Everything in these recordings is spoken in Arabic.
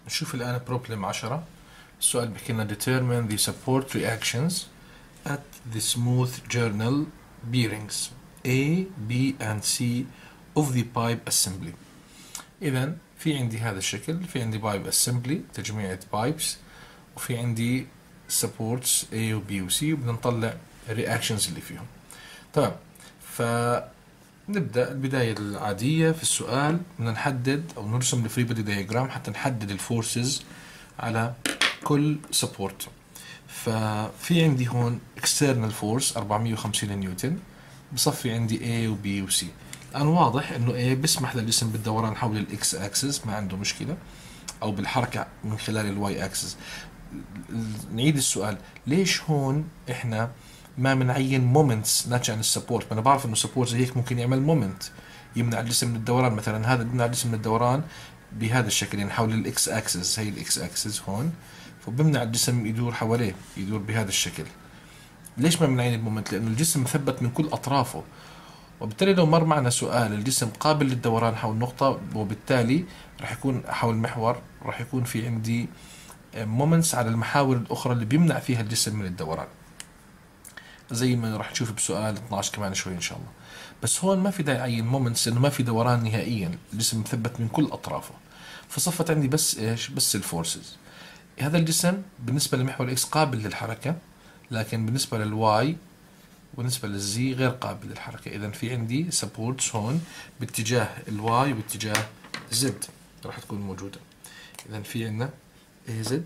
نشوف الآن problem 10. السؤال بيحكي لنا determine the support reactions at the smooth journal bearings A, B and C of the pipe assembly. إذا في عندي هذا الشكل، في عندي pipe assembly تجميعة pipes، وفي عندي supports A و B و C، وبدنا نطلع reactions اللي فيهم. تمام، فنبدأ البداية العادية في السؤال، بدنا نحدد أو نرسم الفري بودي دايجرام حتى نحدد الفورسز على كل سبورت. ففي عندي هون external force 450 نيوتن، بصفي عندي A و B و C. الآن واضح إنه A بيسمح للجسم بالدوران حول الإكس أكسس، ما عنده مشكلة، أو بالحركة من خلال الواي أكسس. نعيد السؤال، ليش هون إحنا ما بنعين مومنتس ناتج عن السبورت؟ ما أنا بعرف إنه سبورت زي هيك ممكن يعمل مومنت يمنع الجسم من الدوران، مثلا هذا بيمنع الجسم من الدوران بهذا الشكل، يعني حول الإكس أكسس، هي الإكس أكسس هون، فبمنع الجسم يدور حواليه، يدور بهذا الشكل. ليش ما بنعين المومنت؟ لأنه الجسم مثبت من كل أطرافه، وبالتالي لو مر معنا سؤال الجسم قابل للدوران حول نقطة، وبالتالي راح يكون حول محور، راح يكون في عندي مومنتس على المحاور الأخرى اللي بيمنع فيها الجسم من الدوران، زي ما راح نشوف بسؤال 12 كمان شوي إن شاء الله. بس هون ما في داعي أعين مومنتس لأنه ما في دوران نهائيا، الجسم مثبت من كل أطرافه، فصفت عندي بس إيش؟ بس الفورسز. هذا الجسم بالنسبة لمحور الإكس قابل للحركة، لكن بالنسبة للواي وبالنسبة للزي غير قابل للحركة. إذا في عندي سبورتس هون باتجاه الواي وباتجاه زد راح تكون موجودة. إذا في عندنا اي زد،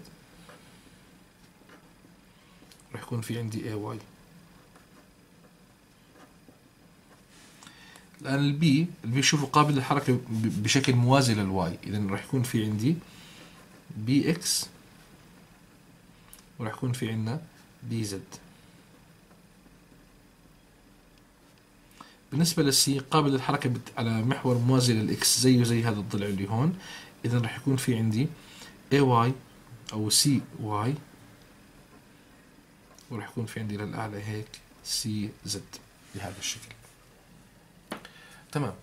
راح يكون في عندي اي واي. الآن البي شوفوا قابل للحركة بشكل موازي للواي، إذا راح يكون في عندي بي اكس، وراح يكون في عندنا بي زد. بالنسبة للسي قابل للحركة على محور موازي للإكس، زيه زي هذا الضلع اللي هون، إذا راح يكون في عندي اي واي أو سي واي، وراح يكون في عندي للأعلى هيك سي زد بهذا الشكل. تمام،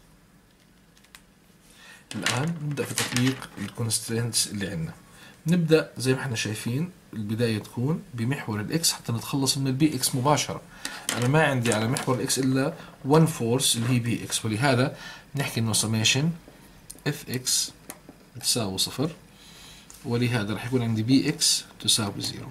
الآن نبدأ في تطبيق الكونسترينتس اللي عندنا. نبدأ زي ما احنا شايفين، البداية تكون بمحور الإكس حتى نتخلص من البي إكس مباشرة. أنا ما عندي على محور الإكس إلا one force اللي هي بي إكس، ولهذا نحكي إنه سميشن اف إكس تساوي صفر، ولهذا راح يكون عندي بي إكس تساوي زيرو.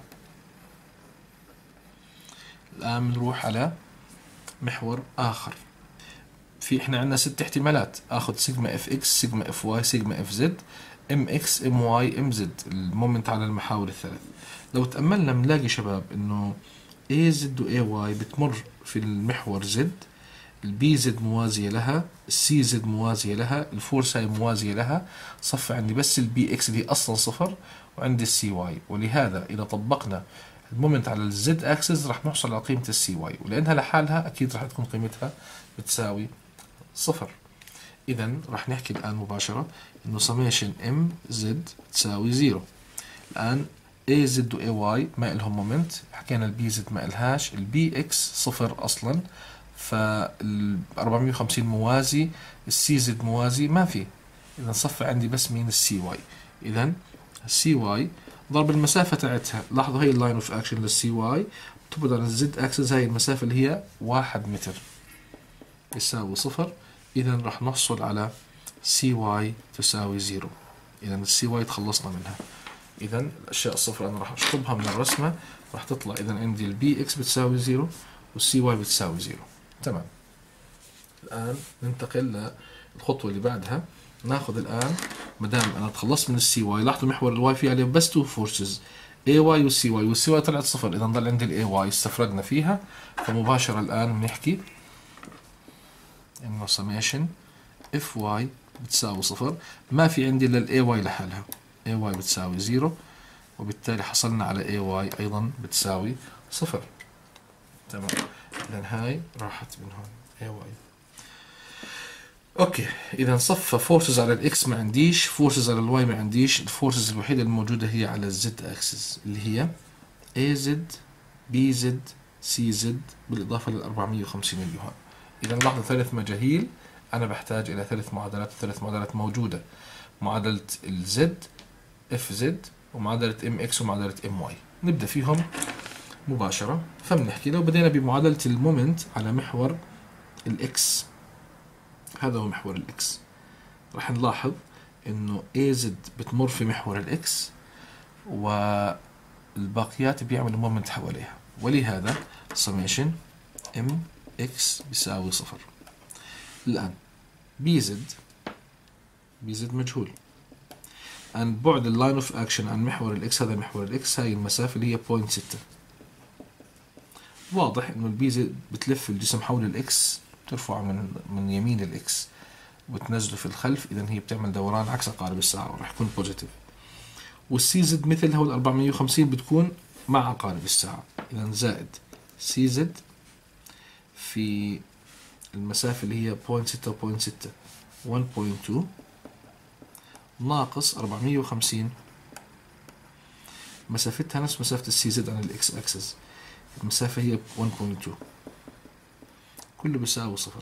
الآن بنروح على محور آخر. في احنا عندنا 6 احتمالات، اخذ سيجما اف اكس، سيجما اف واي، سيجما اف زد، ام اكس، ام واي، ام زد، المومنت على المحاور الثلاث. لو تأملنا بنلاقي شباب انه اي زد واي واي بتمر في المحور زد، البي زد موازية لها، السي زد موازية لها، الفورس هاي موازية لها، صف عندي بس البي اكس اللي هي اصلا صفر، وعندي السي واي. ولهذا اذا طبقنا المومنت على الزد اكسس راح نحصل على قيمة السي واي، ولانها لحالها اكيد راح تكون قيمتها بتساوي صفر. إذا راح نحكي الآن مباشرة إنه سميشن ام زد تساوي زيرو. الآن اي زد و اي واي ما إلهم مومنت، حكينا البي زد ما إلهاش، البي اكس صفر أصلا، فال 450 موازي، السي زد موازي ما في، إذا صفى عندي بس مين؟ السي واي. إذا السي واي ضرب المسافة تاعتها، لاحظوا هي اللاين اوف اكشن للسي واي تبعد عن الزد اكسس، هاي المسافة اللي هي 1 متر يساوي صفر. إذا راح نحصل على سي واي تساوي زيرو. إذا السي واي تخلصنا منها. إذا الأشياء الصفر أنا راح أشطبها من الرسمة، راح تطلع إذا عندي البي إكس بتساوي زيرو والسي واي بتساوي زيرو. تمام. الآن ننتقل للخطوة اللي بعدها. ناخذ الآن مدام أنا تخلصت من السي واي، لاحظوا محور الواي في عليه بس تو فورسز، اي واي والسي واي، والسي واي طلعت صفر، إذا ضل عندي الاي واي استفرغنا فيها. فمباشرة الآن بنحكي انه سميشن اف واي بتساوي صفر، ما في عندي الا الاي واي لحالها، اي واي بتساوي زيرو، وبالتالي حصلنا على اي واي ايضا بتساوي صفر. تمام، اذا هاي راحت من هون اي واي. اوكي، اذا صفى فورسز على الاكس ما عنديش، فورسز على الواي ما عنديش، الفورسز الوحيده الموجوده هي على الزد اكسس اللي هي اي زد، بي زد، سي زد، بالاضافه لل 450 اللي هون. إذا لاحظوا 3 مجاهيل، أنا بحتاج إلى 3 معادلات، 3 معادلات موجودة. معادلة الزد اف زد ومعادلة ام اكس ومعادلة ام واي. نبدأ فيهم مباشرة. فبنحكي لو بدينا بمعادلة المومنت على محور الاكس، هذا هو محور الاكس، راح نلاحظ انه اي زد بتمر في محور الاكس والباقيات بيعملوا مومنت حواليها، ولهذا سميشن ام اكس بيساوي صفر. الآن بي زد مجهول، عن بعد اللاين اوف اكشن عن محور الاكس، هذا محور الاكس، هاي المسافة اللي هي 0.6. واضح انه البي زد بتلف الجسم حول الاكس، ترفعه من يمين الاكس وتنزله في الخلف، اذا هي بتعمل دوران عكس عقارب الساعة وراح يكون بوزيتيف. والسي زد مثل هو ال 450 بتكون مع عقارب الساعة، اذا زائد سي زد في المسافة اللي هي 0.6 1.2 ناقص 450 مسافتها نفس مسافة السي زد عن الاكس اكسس، المسافة هي 1.2، كله بيساوي صفر.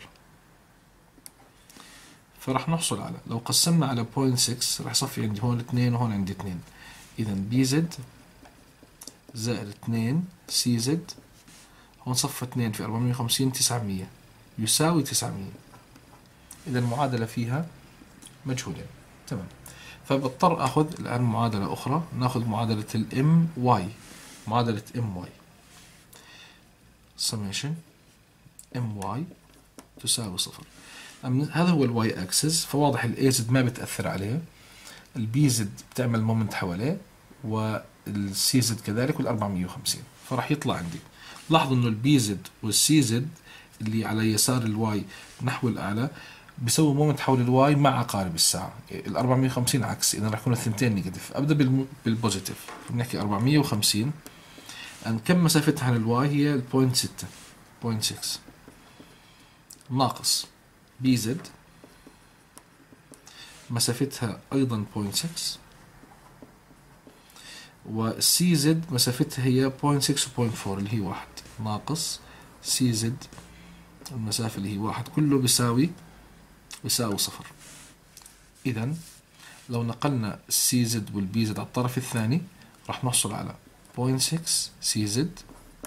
فراح نحصل على، لو قسمنا على 0.6 راح يصفي عندي هون 2 وهون عندي 2، اذا بي زد زائد 2 سي زد، هون صفى 2 في 450 900 يساوي 900. اذا المعادلة فيها مجهولين. تمام. فبضطر اخذ الان معادلة اخرى، ناخذ معادلة الام واي. معادلة ام واي سميشن ام واي تساوي صفر. هذا هو الواي اكسس، فواضح الاي زد ما بتأثر عليه، البي زد بتعمل مومنت حواليه، والسي زد كذلك، وال450. فراح يطلع عندي، لاحظوا انه البي زد والسي زد اللي على يسار الواي نحو الاعلى بيسوي مومنت حول الواي مع عقارب الساعة، ال 450 عكس، اذا راح يكونوا الثنتين نيجاتيف. ابدا بالبوزيتيف، بنحكي 450 ان كم مسافتها عن الواي هي 0.6 ناقص بي زد مسافتها ايضا 0.6، والسي زد مسافتها هي 0.6 و 0.4 اللي هي 1 ناقص سي زد المسافة اللي هي 1، كله بيساوي صفر. إذا لو نقلنا السي زد والبي زد على الطرف الثاني راح نحصل على 0.6 سي زد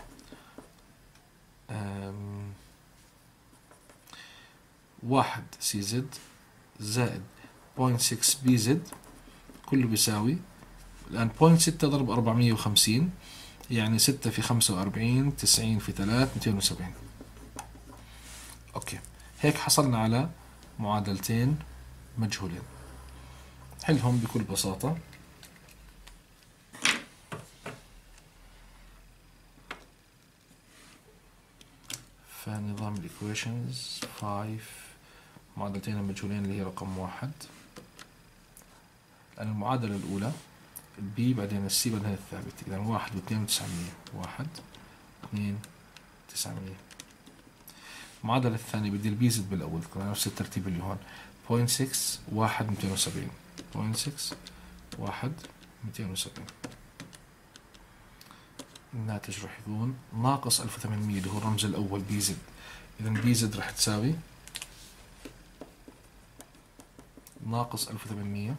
1 سي زد زائد 0.6 بي زد، كله بيساوي الآن 0.6 ضرب 450 يعني 6 في 45 90 في 3 270. أوكي، هيك حصلنا على معادلتين مجهولين. حلهم بكل بساطة. فنظام الإيكويشنز 5 معادلتين المجهولين اللي هي رقم 1. المعادلة الأولى البي بعدين السي بعدين الثابت، إذا 1 و2 و900، 1 2 900. المعادلة الثانية بدي البي زد بالأول، كمان نفس الترتيب اللي هون 0.6 1 270، 0.6 1 270. الناتج راح يكون ناقص 1800 اللي هو الرمز الأول بي زد، إذا بي زد راح تساوي ناقص 1800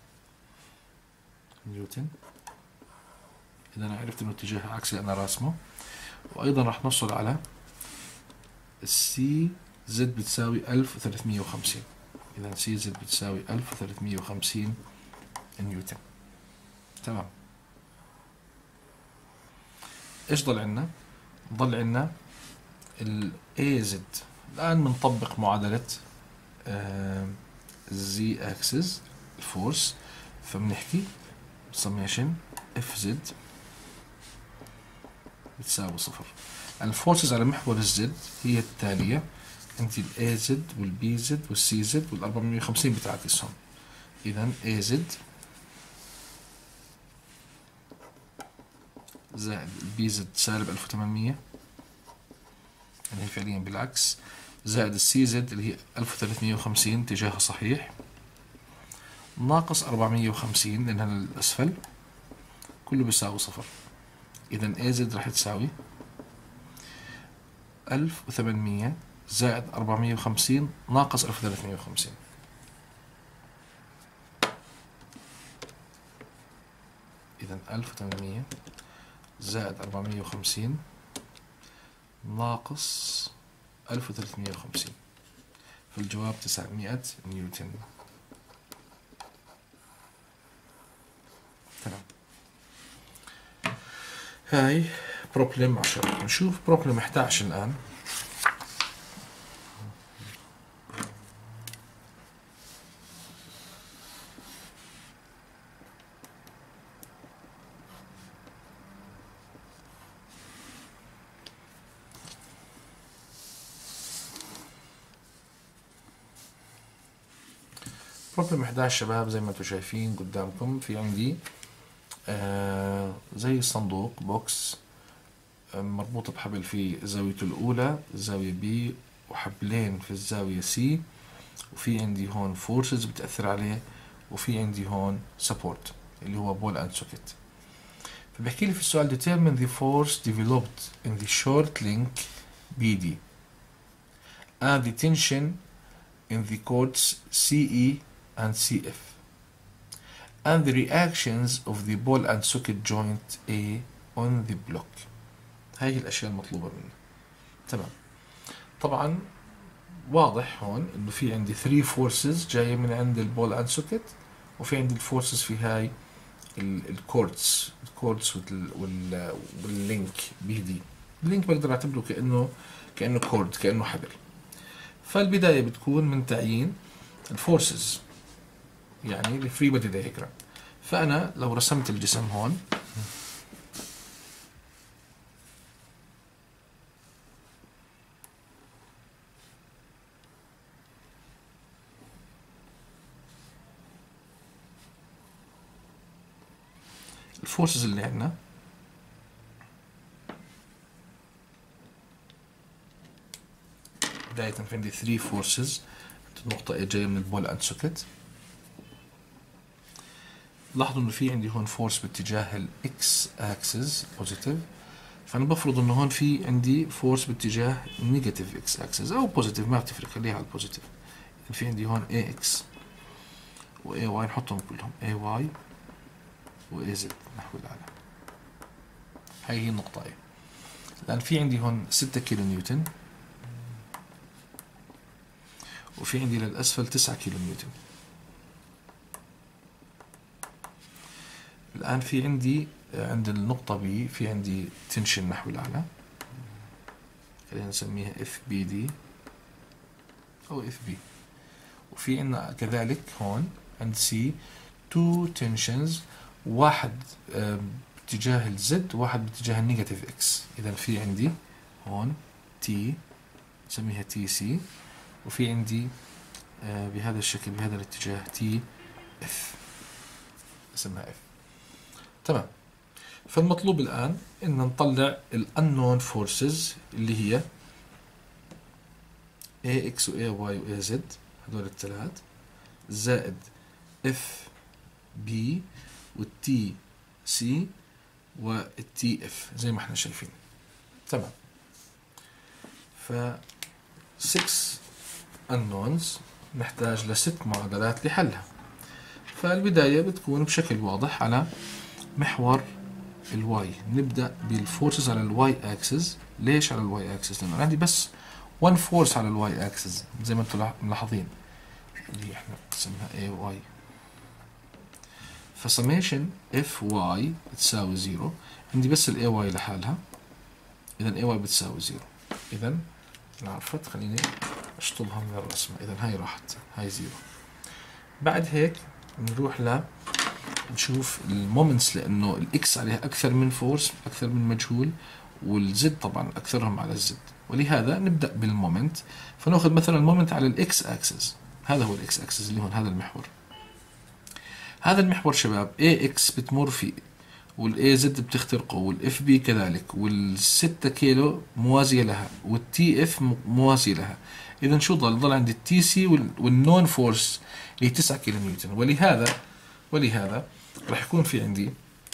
نيوتن. إذا أنا عرفت إنه اتجاهها عكسي أنا راسمه. وأيضا راح نحصل على السي زد بتساوي 1350، إذا سي زد بتساوي 1350 نيوتن. تمام. إيش ضل عنا؟ ضل عنا ال A Z. الآن بنطبق معادلة Z axis الفورس، فبنحكي summation F Z بتساوي صفر. الفورسز على محور الزد هي التالية، عندي ال A Z وال B Z وال C Z وال 450 بتعكسهم، إذا A Z زائد البي زد سالب 1800 اللي هي فعليا بالعكس، زائد السي زد اللي هي 1350 اتجاهها صحيح، ناقص 450 لأنها للأسفل، كله بيساوي صفر. إذا اي زد راح تساوي 1800 زائد 450 ناقص 1350. إذا 1800 زائد 450 ناقص 1350، فالجواب 900 نيوتن. تمام. هاي بروبلم 10. نشوف بروبلم 11 الآن. بروبلم 11 شباب، زي ما انتم شايفين قدامكم في عندي زي صندوق بوكس مربوط بحبل في زاويته الأولى زاوية B، وحبلين في الزاوية C، وفي عندي هون فورسز بتأثر عليه، وفي عندي هون سبورت اللي هو بول اند سوكت. فبحكي لي في السؤال determine the force developed in the short link BD and the tension in the chords CE and CF and the reactions of the ball and socket joint A on the block. هاي الأشياء المطلوبة منه. تمام. طبعا واضح هون إنه في عندي 3 فورسز جاية من عند البول اند سوكت، وفي عندي الفورسز في هاي الكوردز واللينك بي دي. اللينك بقدر اعتبره كأنه كورد، كأنه حبل. فالبداية بتكون من تعيين الفورسز، يعني الفري بودي دايجرام. فأنا لو رسمت الجسم هون، الفورسز اللي عندنا بداية في عندي 3 فورسز. النقطة A جاية من البول اند سوكت. لاحظوا انه في عندي هون فورس باتجاه الاكس اكسس بوزيتيف، فانا بفرض انه هون في عندي فورس باتجاه نيجاتيف اكس اكسس او بوزيتيف، ما بتفرق، خليها على البوزيتيف. في عندي هون اي اكس واي واي، نحطهم كلهم اي واي واي زد نحو الاعلى. هاي هي النقطة A. الآن في عندي هون 6 كيلو نيوتن، وفي عندي للأسفل 9 كيلو نيوتن. الآن في عندي عند النقطة B في عندي تنشن نحو الأعلى، خلينا نسميها FBD أو FB. وفي عندنا كذلك هون عند C 2 تنشنز، واحد باتجاه الزد وواحد باتجاه النيجاتيف اكس. إذا في عندي هون T نسميها TC، وفي عندي بهذا الشكل بهذا الاتجاه TF اسمها F. تمام. فالمطلوب الآن إن نطلع ال unknown forces اللي هي AX و AY و AZ، هذول الثلاث، زائد FB و TC و TF زي ما احنا شايفين. تمام. ف 6 unknowns نحتاج ل6 معادلات لحلها. فالبداية بتكون بشكل واضح على محور الواي. نبدأ بالفورسز على الواي اكسس. ليش على الواي اكسس؟ لأنه عندي بس 1 فورس على الواي اكسس زي ما انتم ملاحظين، اللي احنا بنسميها اي واي. فسميشن اف واي بتساوي 0. عندي بس الاي واي لحالها، اذا اي واي بتساوي 0. اذا عرفت، خليني اشطبها من الرسمة. اذا هاي راحت، هاي 0. بعد هيك نروح نشوف المومنتس، لانه الاكس عليها اكثر من فورس، اكثر من مجهول، والزد طبعا اكثرهم على الزد، ولهذا نبدا بالمومنت. فناخذ مثلا المومنت على الاكس اكسس. هذا هو الاكس اكسس اللي هون هذا المحور. هذا المحور شباب اي اكس بتمر فيه، والاي زد بتخترقه، والاف بي كذلك، وال6 كيلو موازيه لها، والتي اف موازيه لها. اذا شو ضل عندي التي سي والنون فورس اللي 9 كيلو نيوتن. ولهذا راح يكون في عندي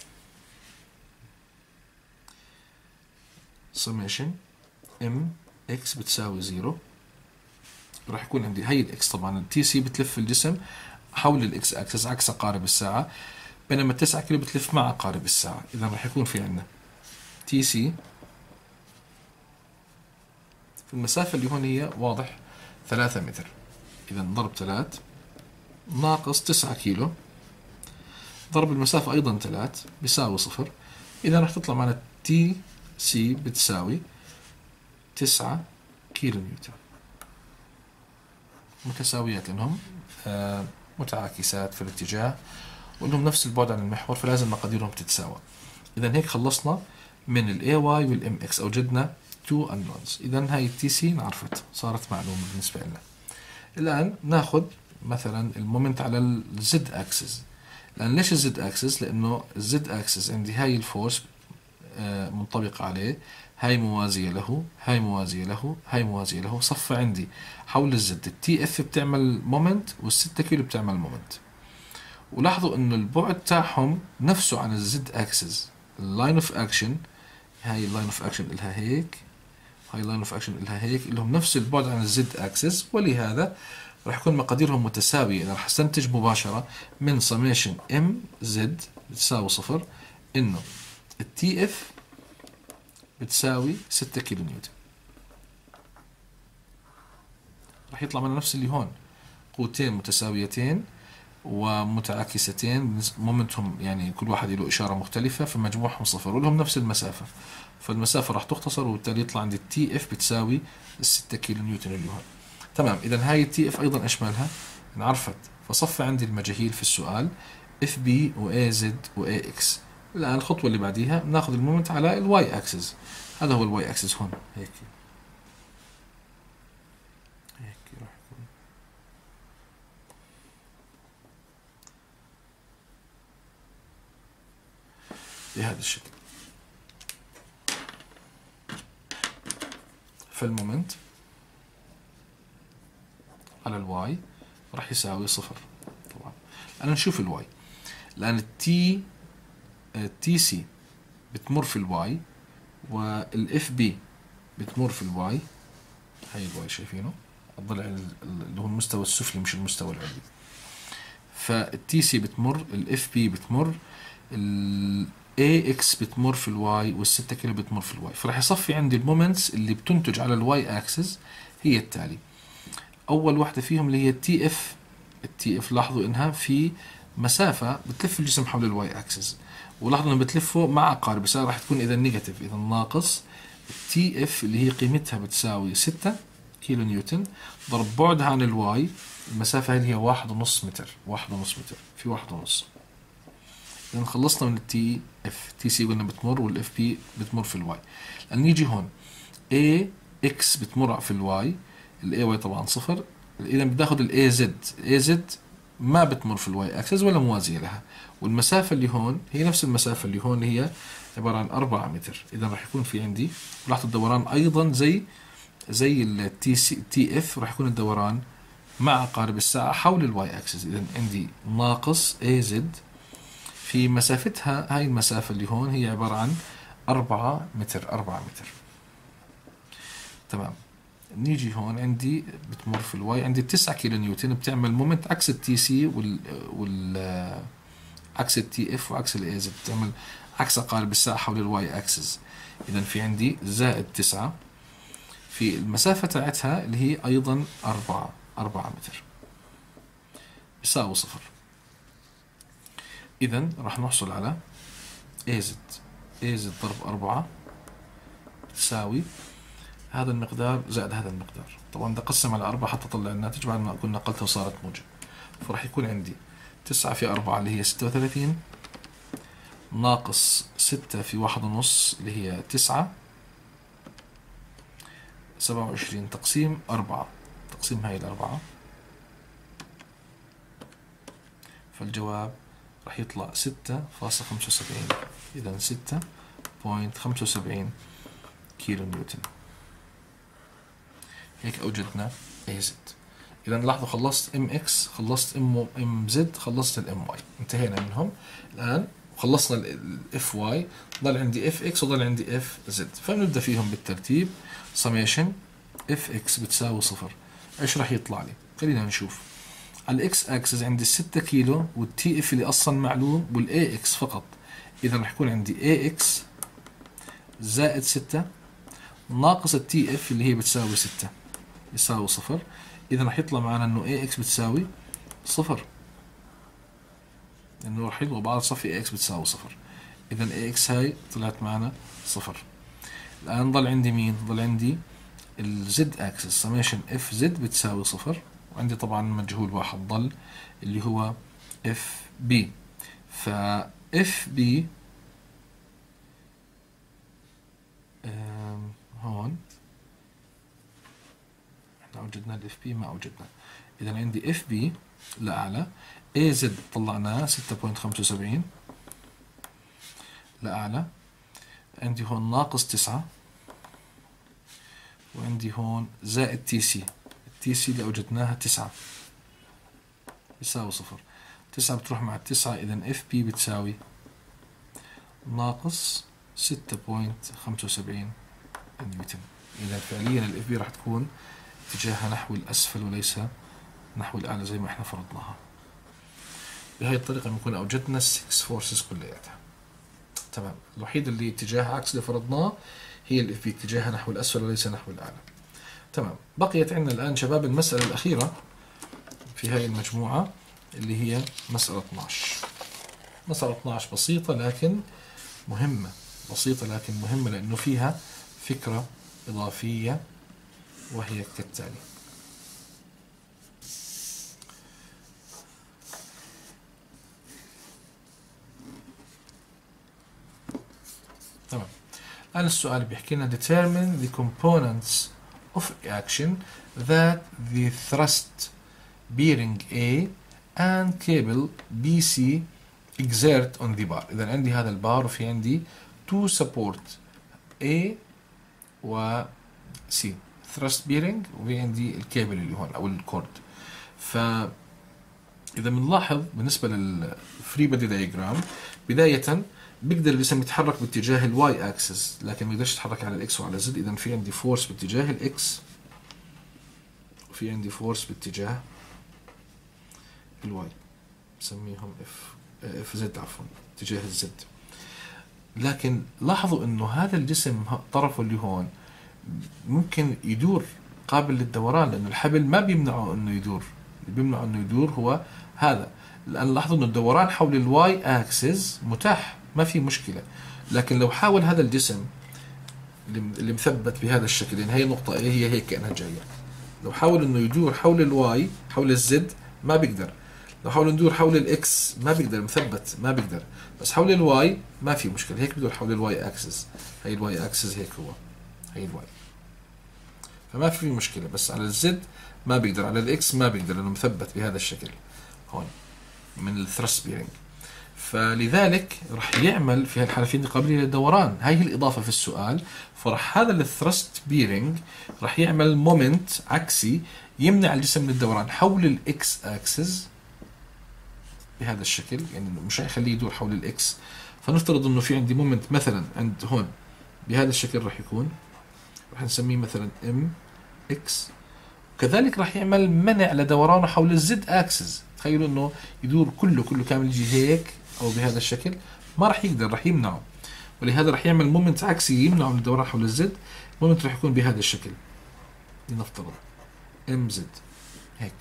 سميشن ام اكس بتساوي 0. راح يكون عندي هي الاكس، طبعا التي سي بتلف الجسم حول الاكس اكسس عكس عقارب الساعه. بينما 9 كيلو بتلف مع عقارب الساعة. إذا راح يكون في عندنا تي سي في المسافة اللي هون هي واضح 3 متر، إذا ضرب 3 ناقص 9 كيلو ضرب المسافة أيضا 3 بيساوي 0. إذا راح تطلع معنا تي سي بتساوي 9 كيلو نيوتن. متساويات لأنهم متعاكسات في الاتجاه وإنهم نفس البعد عن المحور، فلازم مقاديرهم تتساوى. إذا هيك خلصنا من ال AY وال MX، أوجدنا 2 unknowns. إذا هاي التي سي انعرفت، صارت معلومة بالنسبة لنا. الآن ناخذ مثلا المومنت على الزد اكسس. الآن ليش الزد اكسس؟ لأنه الزد اكسس عندي هاي الفورس منطبقة عليه، هاي موازية له، هاي موازية له، هاي موازية له، صفى عندي حول الزد. التي اف بتعمل مومنت وال6 كيلو بتعمل مومنت. ولاحظوا انه البعد تاعهم نفسه عن الزد اكسس. اللاين اوف اكشن، هاي اللاين اوف اكشن لها هيك، هاي اللاين اوف اكشن لها هيك، لهم نفس البعد عن الزد اكسس، ولهذا راح يكون مقاديرهم متساوية. إذا راح استنتج مباشرة من سميشن ام زد بتساوي 0 انه التي اف بتساوي 6 كيلو نيوتن. راح يطلع من نفس اللي هون، قوتين متساويتين ومتعاكستين، مومنتهم يعني كل واحد له إشارة مختلفة، فمجموعهم 0 ولهم نفس المسافة، فالمسافة راح تختصر وبالتالي يطلع عندي التي اف بتساوي 6 كيلو نيوتن اللي هون. تمام. إذا هاي التي اف أيضا إيش مالها؟ انعرفت، فصفى عندي المجاهيل في السؤال اف بي واي زد واي اكس. الآن الخطوة اللي بعديها بناخذ المومنت على الواي اكسس. هذا هو الواي اكسس هون، هيك راح يكون بهذا الشكل. فالمومنت على الواي راح يساوي 0 طبعا. الآن نشوف الواي. الآن التي سي بتمر في الواي والاف بي بتمر في الواي. هاي الواي شايفينه الضلع اللي هو المستوى السفلي مش المستوى العلوي. فالتي سي بتمر، الاف بي بتمر، الاي اكس بتمر في الواي، وال6 كيلو بتمر في الواي. فراح يصفي عندي المومنتس اللي بتنتج على الواي اكسس هي التالي. اول واحدة فيهم اللي هي التي اف. التي اف لاحظوا انها في مسافة بتلف الجسم حول الواي اكسس، ولاحظوا انه بتلفه مع عقارب الساعة، راح تكون اذا نيجاتيف، اذا ناقص التي اف اللي هي قيمتها بتساوي 6 كيلو نيوتن ضرب بعدها عن الواي. المسافة اللي هي 1.5 متر، 1.5 متر في 1.5. إذا خلصنا من التي اف. تي سي قلنا بتمر والاف بي بتمر في الواي. الآن نيجي هون اي اكس بتمر في الواي، الاي واي طبعا 0. إذا بتاخذ الاي زد، الاي زد ما بتمر في الواي اكسس ولا موازية لها، والمسافة اللي هون هي نفس المسافة اللي هون اللي هي عبارة عن 4 متر. إذا راح يكون في عندي لاحظوا الدوران أيضا زي التي سي تي اف، راح يكون الدوران مع عقارب الساعة حول الواي اكسس. إذا عندي ناقص اي زد في مسافتها، هاي المسافة اللي هون هي عبارة عن 4 متر، 4 متر. تمام. نيجي هون عندي بتمر في الواي، عندي 9 كيلو نيوتن بتعمل مومنت عكس التي سي عكس التي اف وعكس الاي زد، بتعمل عكس عقارب الساعة حول الواي اكسس. إذا في عندي زائد 9 في المسافة تاعتها اللي هي أيضا 4 متر يساوي 0. إذا راح نحصل على اي زد ضرب 4 تساوي هذا المقدار زائد هذا المقدار. طبعا بدي أقسم على 4 حتى أطلع الناتج بعد ما أكون نقلته وصارت موجب. فراح يكون عندي 9 في 4 اللي هي 36 ناقص 6 في 1.5 اللي هي 9، 27 تقسيم 4، تقسيم هاي الأربعة، فالجواب راح يطلع 6.75. إذا 6.75 كيلو نيوتن. هيك أوجدنا اي زد. إذا لاحظوا خلصت ام اكس، خلصت ام زد، خلصت الام واي، انتهينا منهم. الآن خلصنا الاف واي، ضل عندي اف اكس وضل عندي اف زد، فبنبدأ فيهم بالترتيب. سميشن اف اكس بتساوي 0، ايش راح يطلع لي؟ خلينا نشوف. على الاكس اكسس عندي 6 كيلو، والتي اف اللي اصلا معلوم، والاي اكس فقط. اذا راح يكون عندي اي اكس زائد 6 ناقص التي اف اللي هي بتساوي 6 يساوي 0. اذا راح يطلع معنا انه اي اكس بتساوي 0، لانه راح يضرب بعض صفي اي اكس بتساوي 0. اذا اي اكس هاي طلعت معنا 0. الان ضل عندي مين؟ ضل عندي الزد اكسس سميشن اف زد بتساوي 0، وعندي طبعا مجهول واحد ضل اللي هو اف بي. ف اف بي هون احنا وجدنا الاف بي ما وجدنا. اذا عندي اف بي لاعلى، اي زد طلعناه 6.75 لاعلى، عندي هون ناقص 9، وعندي هون زائد تي سي. التي سي اللي وجدناها 9 يساوي 0. 9 بتروح مع 9، اذا اف بي بتساوي ناقص 6.75 نيوتن. اذا فعليا الاف بي راح تكون اتجاهها نحو الاسفل وليس نحو الاعلى زي ما احنا فرضناها. بهي الطريقة بنكون اوجدنا السكس فورسز كلياتها. تمام. الوحيد اللي اتجاهها عكس اللي فرضناه هي الاف بي، اتجاهها نحو الاسفل وليس نحو الاعلى. تمام. بقيت عندنا الان شباب المسألة الاخيرة في هاي المجموعة اللي هي مسألة 12. مسألة 12 بسيطة لكن مهمة، بسيطة لكن مهمة، لأنه فيها فكرة إضافية وهي كالتالي. تمام. الآن السؤال بيحكي لنا determine the components of action that the thrust bearing A and cable BC exert on the bar. إذا عندي هذا البار وفي عندي two support A و C thrust bearing، وفي عندي الكابل اللي هون أو الكورد. فإذا بنلاحظ بالنسبة للفري بادي دايجرام، بداية بيقدر الجسم يتحرك باتجاه الواي اكسس لكن ما يقدرش يتحرك على الاكس وعلى الزد. اذا في عندي فورس باتجاه الاكس وفي عندي فورس باتجاه الواي، بسميهم اف زد، عفوا اتجاه الزد. لكن لاحظوا انه هذا الجسم طرفه اللي هون ممكن يدور قابل للدوران، لانه الحبل ما بيمنعه انه يدور، اللي بيمنعه انه يدور هو هذا. الان لاحظوا انه الدوران حول الواي اكسس متاح، ما في مشكلة. لكن لو حاول هذا الجسم اللي مثبت بهذا الشكل، يعني هي النقطة A هي هيك كأنها جاية، لو حاول انه يدور حول الواي حول الزد ما بيقدر، لو حاول ندور حول الاكس ما بيقدر، مثبت ما بيقدر، بس حول الواي ما في مشكلة، هيك بدور حول الواي اكسس. هي الواي اكسس هيك هو، هي الواي، فما في مشكلة. بس على الزد ما بيقدر، على الاكس ما بيقدر لانه مثبت بهذا الشكل هون من الثرست بيرنج. فلذلك راح يعمل في هالحالة في قابلية للدوران، هاي هي الإضافة في السؤال. فراح هذا الثرست بيرنج راح يعمل مومنت عكسي يمنع الجسم من الدوران حول الإكس أكسس بهذا الشكل، يعني مش هيخليه يدور حول الإكس. فنفترض إنه في عندي مومنت مثلا عند هون بهذا الشكل، راح يكون راح نسميه مثلا ام اكس. كذلك راح يعمل منع لدورانه حول الزد أكسس. تخيلوا إنه يدور كله كامل يجي هيك او بهذا الشكل، ما راح يقدر، راح يمنعه. ولهذا راح يعمل مومنت عكسي يمنعه من الدوران حول الزد. مومنت راح يكون بهذا الشكل، لنفترض ام زد هيك،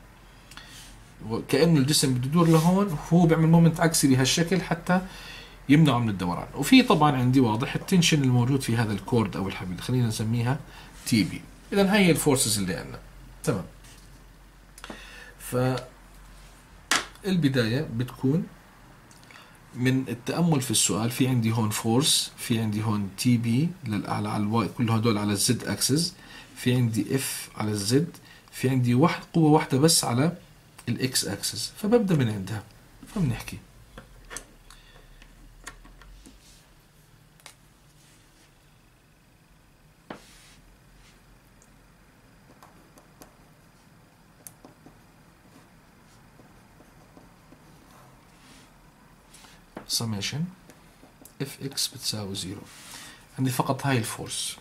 وكأنه الجسم بده يدور لهون، هو بيعمل مومنت عكسي بهالشكل حتى يمنعه من الدوران. وفي طبعا عندي واضح التنشن الموجود في هذا الكورد او الحبل، خلينا نسميها تي بي. اذا هي الفورسز اللي عندنا. تمام. فالبداية بتكون من التأمل في السؤال. في عندي هون فورس، في عندي هون تي بي للأعلى على الواي، كل هدول على الزد أكسس، في عندي اف على الزد، في عندي قوة واحدة بس على الاكس أكسس. فببدأ من عندها، فبنحكي summation اف اكس بتساوي 0. عندي فقط هاي الفورس،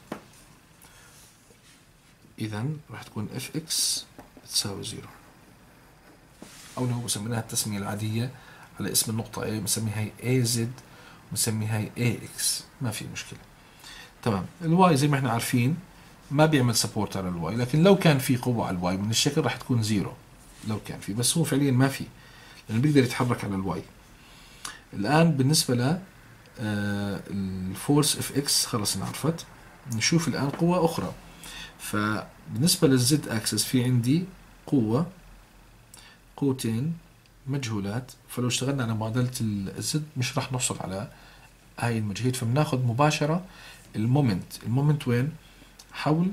إذا راح تكون اف اكس بتساوي 0. او لو بسميناها التسميه العاديه على اسم النقطه A، بنسميها هي AZ وبنسميها هي AX، ما في مشكله. تمام. الواي زي ما احنا عارفين ما بيعمل سبورت على الواي، لكن لو كان في قوه على الواي من الشكل راح تكون زيرو لو كان في، بس هو فعليا ما في لانه بيقدر يتحرك على الواي. الان بالنسبه ل الفورس اف اكس خلص انعرفت. نشوف الان قوه اخرى. فبالنسبه للزد اكسس في عندي قوتين مجهولات، فلو اشتغلنا على معادله الزد مش راح نحصل على هاي المجهول، فبناخذ مباشره المومنت وين؟ حول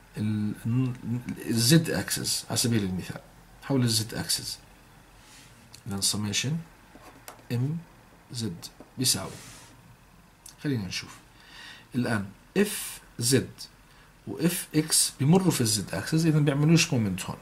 الزد اكسس على سبيل المثال، حول الزد اكسس. اذا سميشن ام زد بيساوي، خلينا نشوف الان اف زد واف اكس بمروا في الزد اكسس، اذا بيعملوش مومنت هون.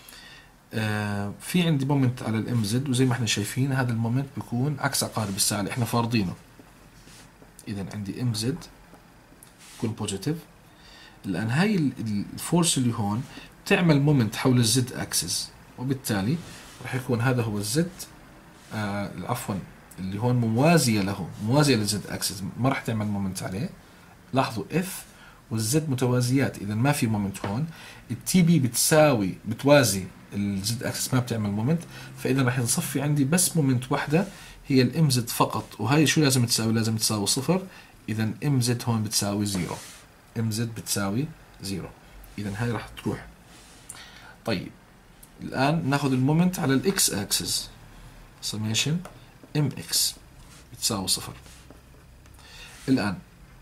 في عندي مومنت على الام زد، وزي ما احنا شايفين هذا المومنت بيكون عكس عقارب الساعه اللي احنا فارضينه. اذا عندي ام زد بيكون بوزيتيف. الان هاي الفورس اللي هون بتعمل مومنت حول الزد اكسس، وبالتالي راح يكون هذا هو الزد عفوا اللي هون موازيه له، موازيه للزد اكسس، ما راح تعمل مومنت عليه. لاحظوا اف والزد متوازيات، اذا ما في مومنت هون. التي بي بتوازي الزد اكسس، ما بتعمل مومنت، فاذا راح يصفي عندي بس مومنت واحده هي الام زد فقط، وهي شو لازم تساوي؟ لازم تساوي صفر. اذا ام زد هون بتساوي زيرو، ام زد بتساوي زيرو، اذا هاي راح تروح. طيب الان ناخذ المومنت على الاكس اكسس، سميشن ام اكس بتساوي صفر. الان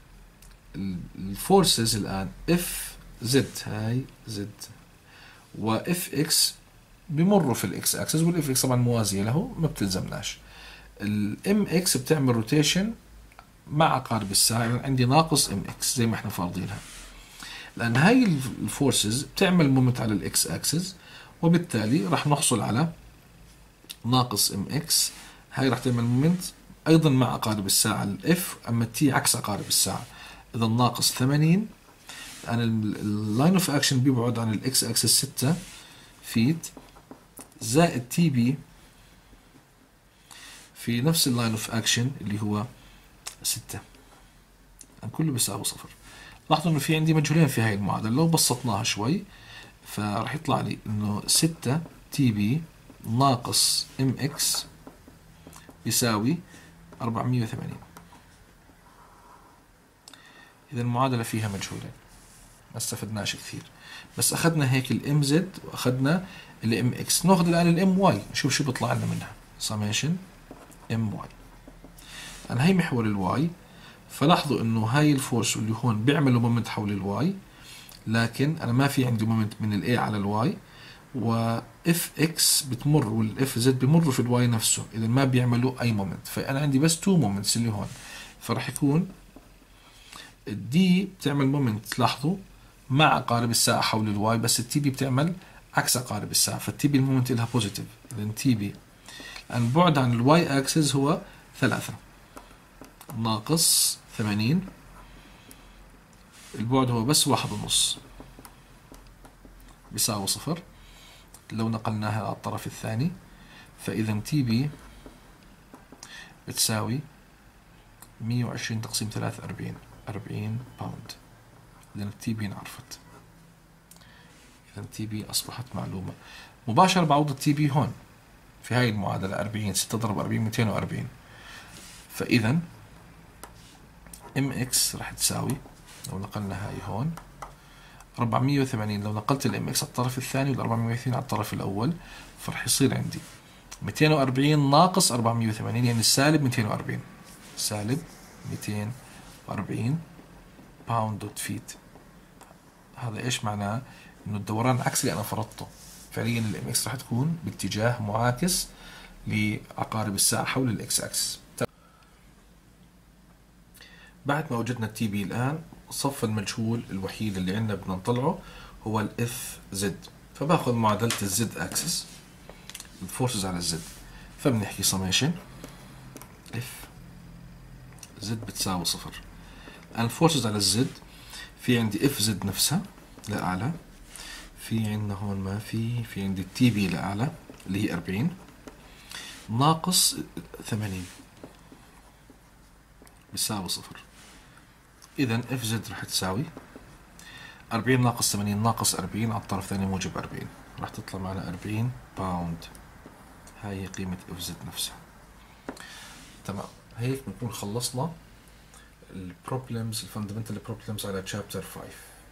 الفورسز الان اف زد، هاي زد واف اكس بمروا في الاكس اكسس، والاف اكس طبعا موازيه له ما بتلزمناش. الام اكس بتعمل روتيشن مع عقارب الساعه، يعني عندي ناقص ام اكس زي ما احنا فارضينها، لان هاي الفورسز بتعمل مومنت على الاكس اكسس، وبالتالي راح نحصل على ناقص ام اكس. هاي راح تعمل مومنت ايضا مع عقارب الساعه الاف، اما التي عكس عقارب الساعه، اذا ناقص 80. الان اللاين اوف اكشن بيبعد عن الاكس اكسس 6 فيت، زائد تي بي في نفس اللاين اوف اكشن اللي هو 6، كله بيساوي صفر. لاحظوا انه في عندي مجهولين في هاي المعادله، لو بسطناها شوي فراح يطلع لي انه 6 تي بي ناقص ام اكس يساوي 480. اذا المعادله فيها مجهولين، ما استفدناش كثير، بس اخذنا هيك الام زد واخذنا الام اكس. ناخذ الان الام واي نشوف شو بيطلع لنا منها. سميشن ام واي، انا هي محور الواي، فلاحظوا انه هاي الفورس اللي هون بيعملوا مومنت حول الواي، لكن انا ما في عندي مومنت من الاي على الواي، واف اكس بتمر والاف زد بمروا في الواي نفسه، اذا ما بيعملوا اي مومنت، فانا عندي بس تو مومنتس اللي هون، فراح يكون الدي بتعمل مومنت، لاحظوا مع عقارب الساعه حول الواي، بس التي بي بتعمل عكس عقارب الساعه، فالتي بي المومنت لها بوزيتيف. اذا تي بي البعد عن الواي اكسس هو 3 ناقص 80، البعد هو بس 1.5 بيساوي صفر. لو نقلناها على الطرف الثاني فإذا تي بي بتساوي 120 تقسيم 3 40 باوند. إذا التي بي انعرفت، إذا التي بي أصبحت معلومة مباشرة. بعوض التي بي هون في هاي المعادلة 40، 6 ضرب 40 240، فإذا ام اكس راح تساوي لو نقلنا هاي هون 480. لو نقلت الام اكس على الطرف الثاني وال 480 على الطرف الاول فراح يصير عندي 240 ناقص 480، يعني سالب 240، سالب 240 باوند دوت فيت. هذا ايش معناه؟ انه الدوران عكس اللي انا فرضته، فعليا الام اكس راح تكون باتجاه معاكس لعقارب الساعه حول الاكس اكس. بعد ما وجدنا التي بي الان صف المجهول الوحيد اللي عندنا بدنا نطلعه هو الاف زد، فباخذ معادله الزد اكسس الفورسز على الزد، فبنحكي سميشن اف زد بتساوي صفر. الان الفورسز على الزد في عندي اف زد نفسها لاعلى، في عندنا هون ما في عندي التي بي لاعلى اللي هي 40 ناقص 80 بيساوي 0. إذا اف زد راح تساوي 40 ناقص 80 ناقص 40 على الطرف الثاني موجب 40، راح تطلع معنا 40 باوند. هاي هي قيمة اف زد نفسها. تمام، هيك بنكون خلصنا البروبلمز، الفاندمنتال بروبلمز على تشابتر 5.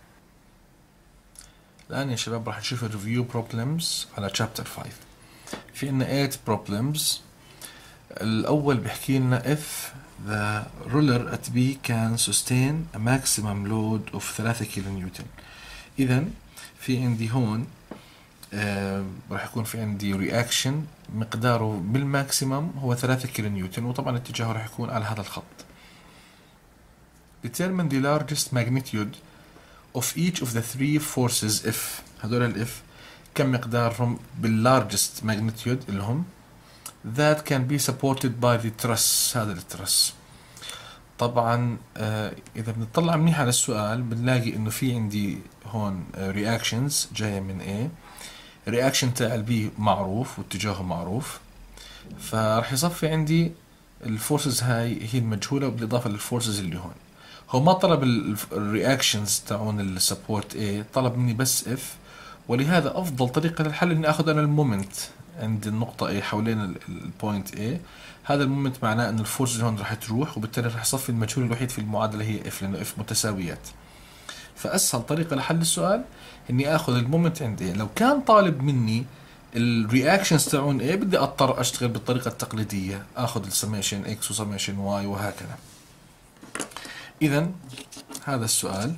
الآن يا شباب راح نشوف الريفيو بروبلمز على تشابتر 5. في عنا 8 بروبلمز. الأول بيحكي لنا if the ruler at B can sustain a maximum load of 3 كيلو نيوتن. إذا في عندي هون راح يكون في عندي رياكشن مقداره بالماكسيمم هو 3 كيلو نيوتن، وطبعا اتجاهه راح يكون على هذا الخط. Determine the largest magnitude of each of the three forces if. هذول الاف كم مقدارهم بالlargest magnitude اللي هم that can be supported by the truss. هذا الترس. طبعا اذا بنطلع منيح على السؤال بنلاقي انه في عندي هون reactions جايه من A، reaction تاع البي معروف واتجاهه معروف، فراح يصفي عندي الفورسز هاي هي المجهوله بالاضافه للفورسز اللي هون. هو ما طلب الرياكشنز تاعون السبورت A، طلب مني بس اف، ولهذا افضل طريقه للحل اني اخذ انا المومنت عند النقطة A حوالين البوينت A. هذا المومنت معناه ان الفورس هون راح تروح، وبالتالي راح يصفي المجهول الوحيد في المعادلة هي F، لانه F متساويات. فاسهل طريقة لحل السؤال اني اخذ المومنت عند A. لو كان طالب مني الرياكشنز تاعون A بدي اضطر اشتغل بالطريقة التقليدية، اخذ السميشن X وسميشن Y وهكذا. اذا هذا السؤال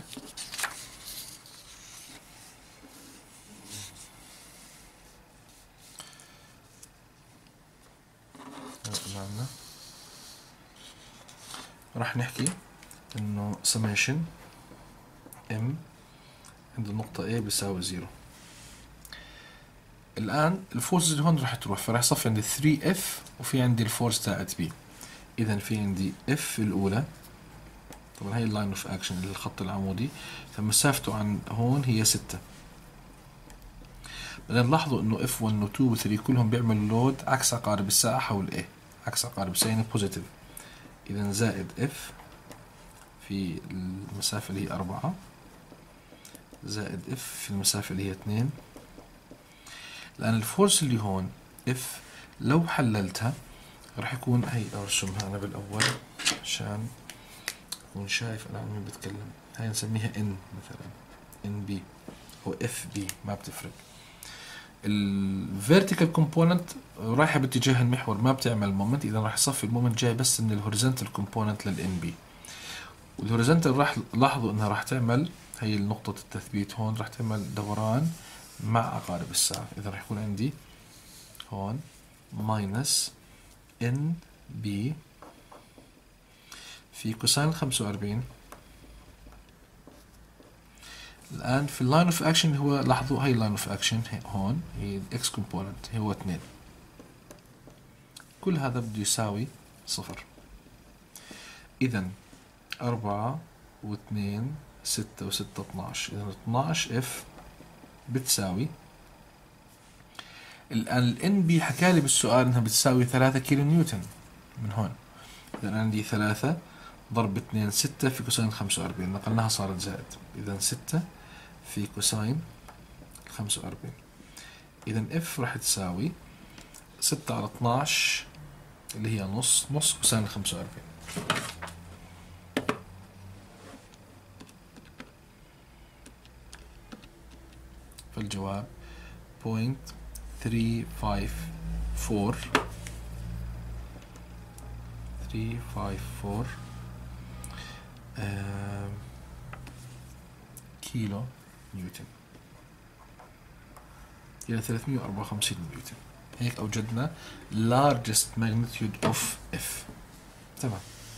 أمامنا راح نحكي انه سميشن ام عند النقطة A بيساوي 0. الآن الفورس اللي هون راح تروح، فراح يصفي عندي 3F وفي عندي الفورس تاعت B. إذا في عندي F الأولى، طبعا هي اللاين اوف اكشن اللي الخط العمودي، فمسافته عن هون هي 6. بعدين لاحظوا انه F1 و 2 و 3 كلهم بيعملوا لود عكس عقارب الساعة حول A، عكس عقارب الساعة يعني بوزيتيف. إذا زائد F في المسافة اللي هي 4 زائد F في المسافة اللي هي 2. الآن الفورس اللي هون F لو حللتها راح يكون، هي أرسمها أنا بالأول عشان أكون شايف أنا عن مين بتكلم. هاي نسميها N مثلا، NB أو FB ما بتفرق. الفيرتيكال كومبوننت رايحة باتجاه المحور ما بتعمل مومنت، إذا راح يصفي المومنت جاي بس من الهوريزونتال كومبوننت للNB. والهوريزونتال راح لاحظوا انها راح تعمل، هي نقطة التثبيت هون، راح تعمل دوران مع عقارب الساعة. اذا راح يكون عندي هون ماينس ان بي في كوساين 45. الان في اللاين اوف اكشن اللي هو، لاحظوا هي اللاين اوف اكشن هون هي الاكس كومبوننت هو 2، كل هذا بده يساوي 0. اذا 4 و2 6 و6 12، إذا 12 اف بتساوي، الآن الان بي حكالي بالسؤال إنها بتساوي 3 كيلو نيوتن من هون. إذا عندي 3 ضرب 2 6 في كوساين 45، نقلناها صارت زائد، إذا 6 في كوساين 45. إذا اف راح تساوي 6 على 12 اللي هي نص كوساين 45. فالجواب 0.354 كيلو نيوتن، يعني 354 نيوتن. هيك أوجدنا largest magnitude of F. تمام.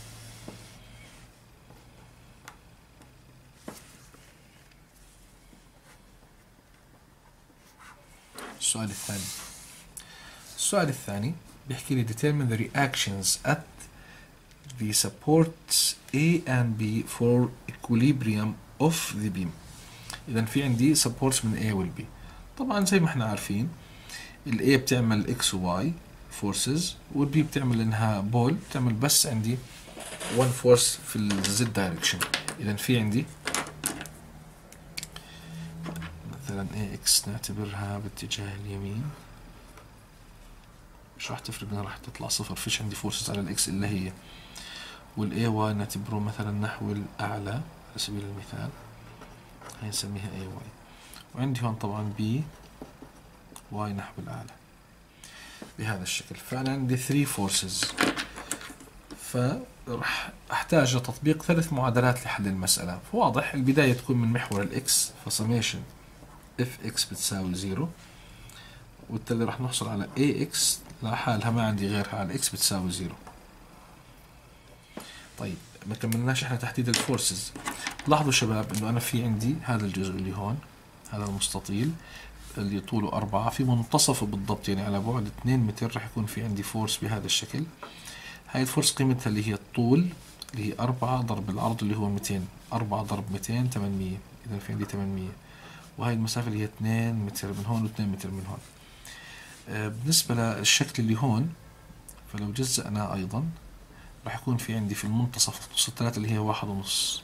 السؤال الثاني بيحكي لي determine the reactions at the supports A and B for equilibrium of the beam. إذا في عندي supports من A وال B. طبعا زي ما احنا عارفين ال A بتعمل X و Y فورسز، والبي بتعمل انها بول، بتعمل بس عندي 1 فورس في الزد دايركشن. اذا في عندي مثلا AX نعتبرها باتجاه اليمين، مش راح تفرق انها راح تطلع صفر، فيش عندي فورسز على الاكس الا هي. والاي واي نعتبره مثلا نحو الاعلى على سبيل المثال، هي نسميها اي واي. وعندي هون طبعا بي واي نحو الاعلى بهذا الشكل. فانا عندي 3 فورسز، فرح احتاج لتطبيق 3 معادلات لحل المسألة. فواضح البداية تكون من محور الاكس، فسميشن اف اكس بتساوي 0، وبالتالي راح نحصل على AX لحالها، ما عندي غيرها، على X بتساوي 0. طيب ما كملناش احنا تحديد الفورسز. لاحظوا شباب انه انا في عندي هذا الجزء اللي هون، هذا المستطيل اللي طوله 4، في منتصفه بالضبط يعني على بعد 2 متر راح يكون في عندي فورس بهذا الشكل. هاي الفورس قيمتها اللي هي الطول اللي هي 4 ضرب العرض اللي هو 200، 4 ضرب 200 800، اذا في عندي 800. وهي المسافة اللي هي 2 متر من هون و2 متر من هون. بالنسبة للشكل اللي هون، فلو جزأناه أيضا راح يكون في عندي في المنتصف نص الثلاثة اللي هي 1.5،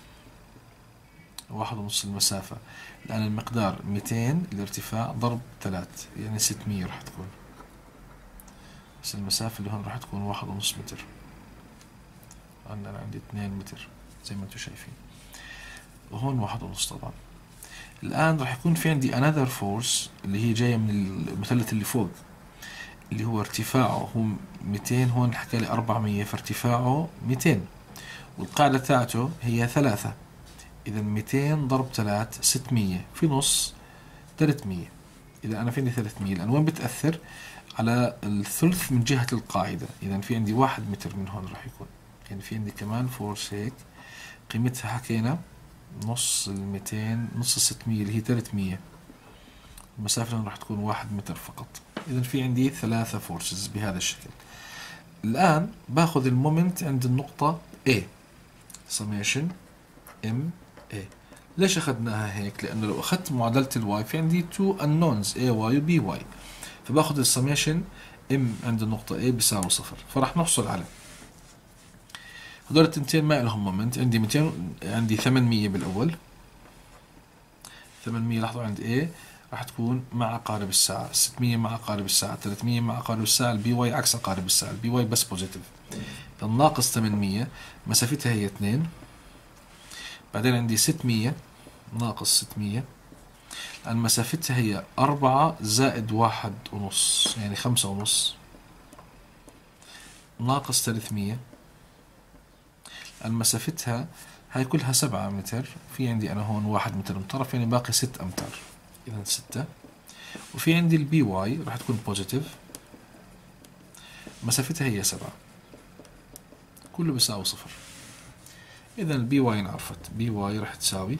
1.5 المسافة. الآن المقدار 200 الارتفاع ضرب 3 يعني 600 راح تكون، بس المسافة اللي هون راح تكون 1.5 متر. أنا عندي 2 متر زي ما انتم شايفين، وهون 1.5 طبعا. الآن راح يكون في عندي another force اللي هي جاية من المثلث اللي فوق، اللي هو ارتفاعه هو 200، هون حكى لي 400، فارتفاعه 200، والقاعدة تاعته هي 3. إذا 200 ضرب 3 600 في نص 300. إذا أنا فيني 300، الآن وين بتأثر؟ على الثلث من جهة القاعدة. إذا في عندي 1 متر من هون راح يكون، يعني في عندي كمان فورس هيك قيمتها حكينا نص 200 نص 600 اللي هي 300. المسافة راح تكون 1 متر فقط. إذا في عندي 3 فورسز بهذا الشكل. الآن باخذ المومنت عند النقطة A، summation MA. ليش أخذناها هيك؟ لأنه لو أخذت معادلة الواي في عندي 2 unknowns AY و BY، فباخذ السميشن M عند النقطة A بيساوي 0، فراح نحصل على هذول التنتين ما لهم مومنت. عندي 200، عندي 800 بالأول، 800 لاحظوا عند A راح تكون مع عقارب الساعة، 600 مع عقارب الساعة، 300 مع عقارب الساعة. البي واي عكس عقارب الساعة، البي واي بس بوزيتيف. الناقص 800 مسافتها هي 2، بعدين عندي 600 ناقص 600، الآن مسافتها هي 4 زائد 1.5 يعني 5.5، ناقص 300، الآن مسافتها هاي كلها 7 متر، في عندي أنا هون 1 متر من طرف، يعني باقي 6 أمتار، إذا 6. وفي عندي البي واي راح تكون بوزيتيف، مسافتها هي 7، كله بيساوي 0. إذا البي واي انعرفت، بي واي راح تساوي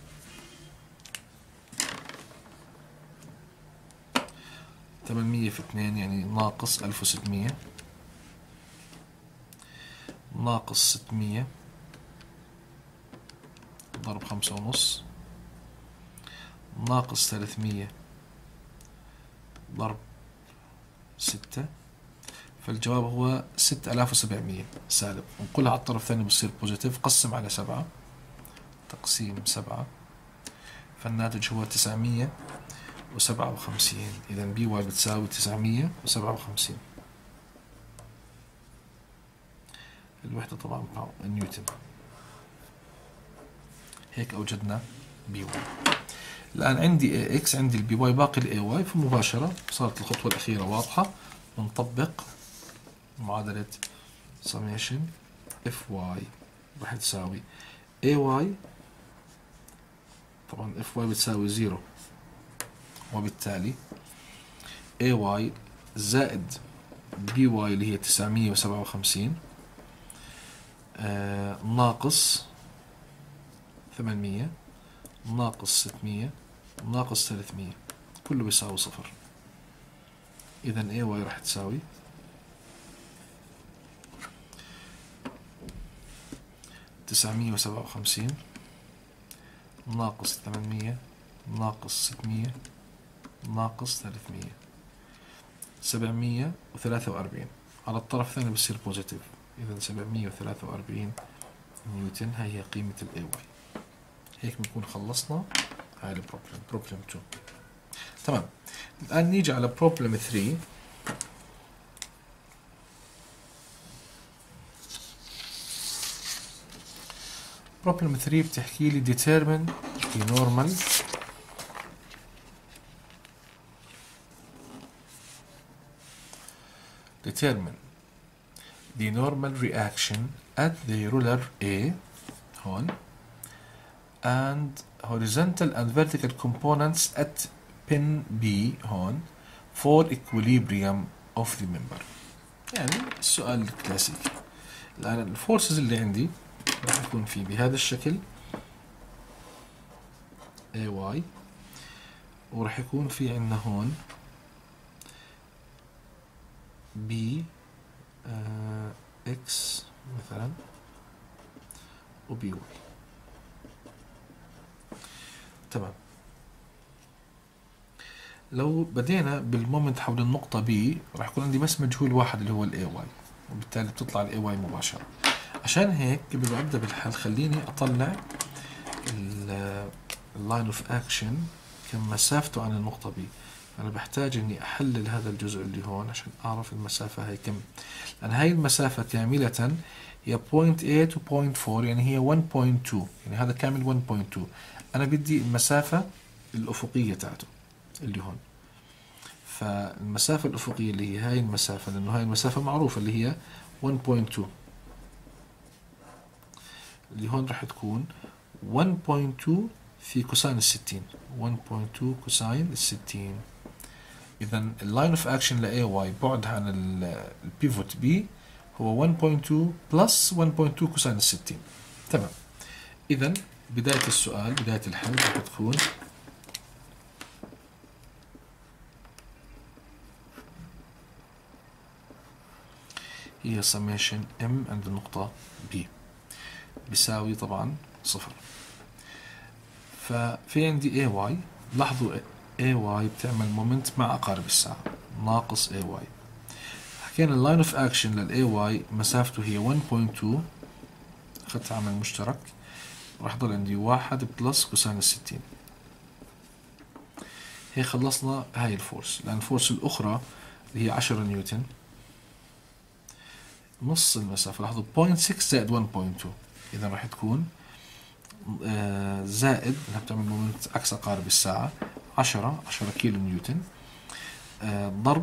800 في 2 يعني ناقص 1600، ناقص 600 ضرب 5.5، ناقص 300 ضرب 6، فالجواب هو 6700 سالب. ونقولها على الطرف الثاني بصير بوزيتيف، قسم على 7 تقسيم 7، فالناتج هو 957. إذا بي واي بتساوي 957. الوحدة طبعا نيوتن. هيك أوجدنا بي واي. الآن عندي اي اكس، عندي البي واي، باقي الاي واي، فمباشرة صارت الخطوة الأخيرة واضحة، ونطبق معادلة summation اف واي راح تساوي اي واي، طبعا اف واي بتساوي 0، وبالتالي اي واي زائد بي واي اللي هي 957 ناقص 800 ناقص 600 ناقص 300، كله بيساوي 0. إذا اي واي راح تساوي 957 ناقص 800 ناقص 600 ناقص 300. 743. على الطرف الثاني بصير بوزيتيف، إذا 743 نيوتن هي قيمة ال AY. هيك بنكون خلصنا هاي البروبلم، بروبلم 2. تمام. الآن نيجي على بروبلم 3. بروبلم 3 بتحكي لي determine the normal reaction at the ruler A هون and horizontal and vertical components at pin B هون for equilibrium of the member. يعني السؤال الكلاسيكي. الآن الفورسز اللي عندي راح يكون في بهذا الشكل AY، وراح يكون في عندنا هون B X مثلا و BY. تمام. لو بدينا بالمومنت حول النقطة B راح يكون عندي بس مجهول واحد اللي هو ال AY، وبالتالي بتطلع ال AY مباشرة. عشان هيك قبل ما أبدأ بالحل خليني أطلع اللاين اوف اكشن كم مسافته عن النقطة B. أنا بحتاج إني أحلل هذا الجزء اللي هون عشان أعرف المسافة هي كم، لأن هاي المسافة كاملة هي point A to point 4، يعني هي 1.2، يعني هذا كامل 1.2. أنا بدي المسافة الأفقية تاعته اللي هون، فالمسافة الأفقية اللي هي هاي المسافة، لأنه هاي المسافة معروفة اللي هي 1.2، اللي هون راح تكون 1.2 في كوساين 60، 1.2 كوساين 60. إذا اللاين اوف اكشن ل AY بعد عن البيفوت B هو 1.2 بلس 1.2 كوساين 60. تمام. إذا بداية السؤال، بداية الحل راح تكون هي summation M عند النقطة B بيساوي طبعا 0. ففي عندي AY، لاحظوا AY بتعمل مومنت مع عقارب الساعة ناقص AY. حكينا اللاين اوف اكشن لل AY مسافته هي 1.2، اخذت عامل مشترك، راح يضل عندي 1 بلس كوساين 60. هيك خلصنا هاي الفورس، لأن الفورس الأخرى اللي هي 10 نيوتن نص المسافة، لاحظوا 0.6 زائد 1.2، إذا راح تكون زائد انها بتعمل مومنت عكس عقارب الساعة 10 كيلو نيوتن ضرب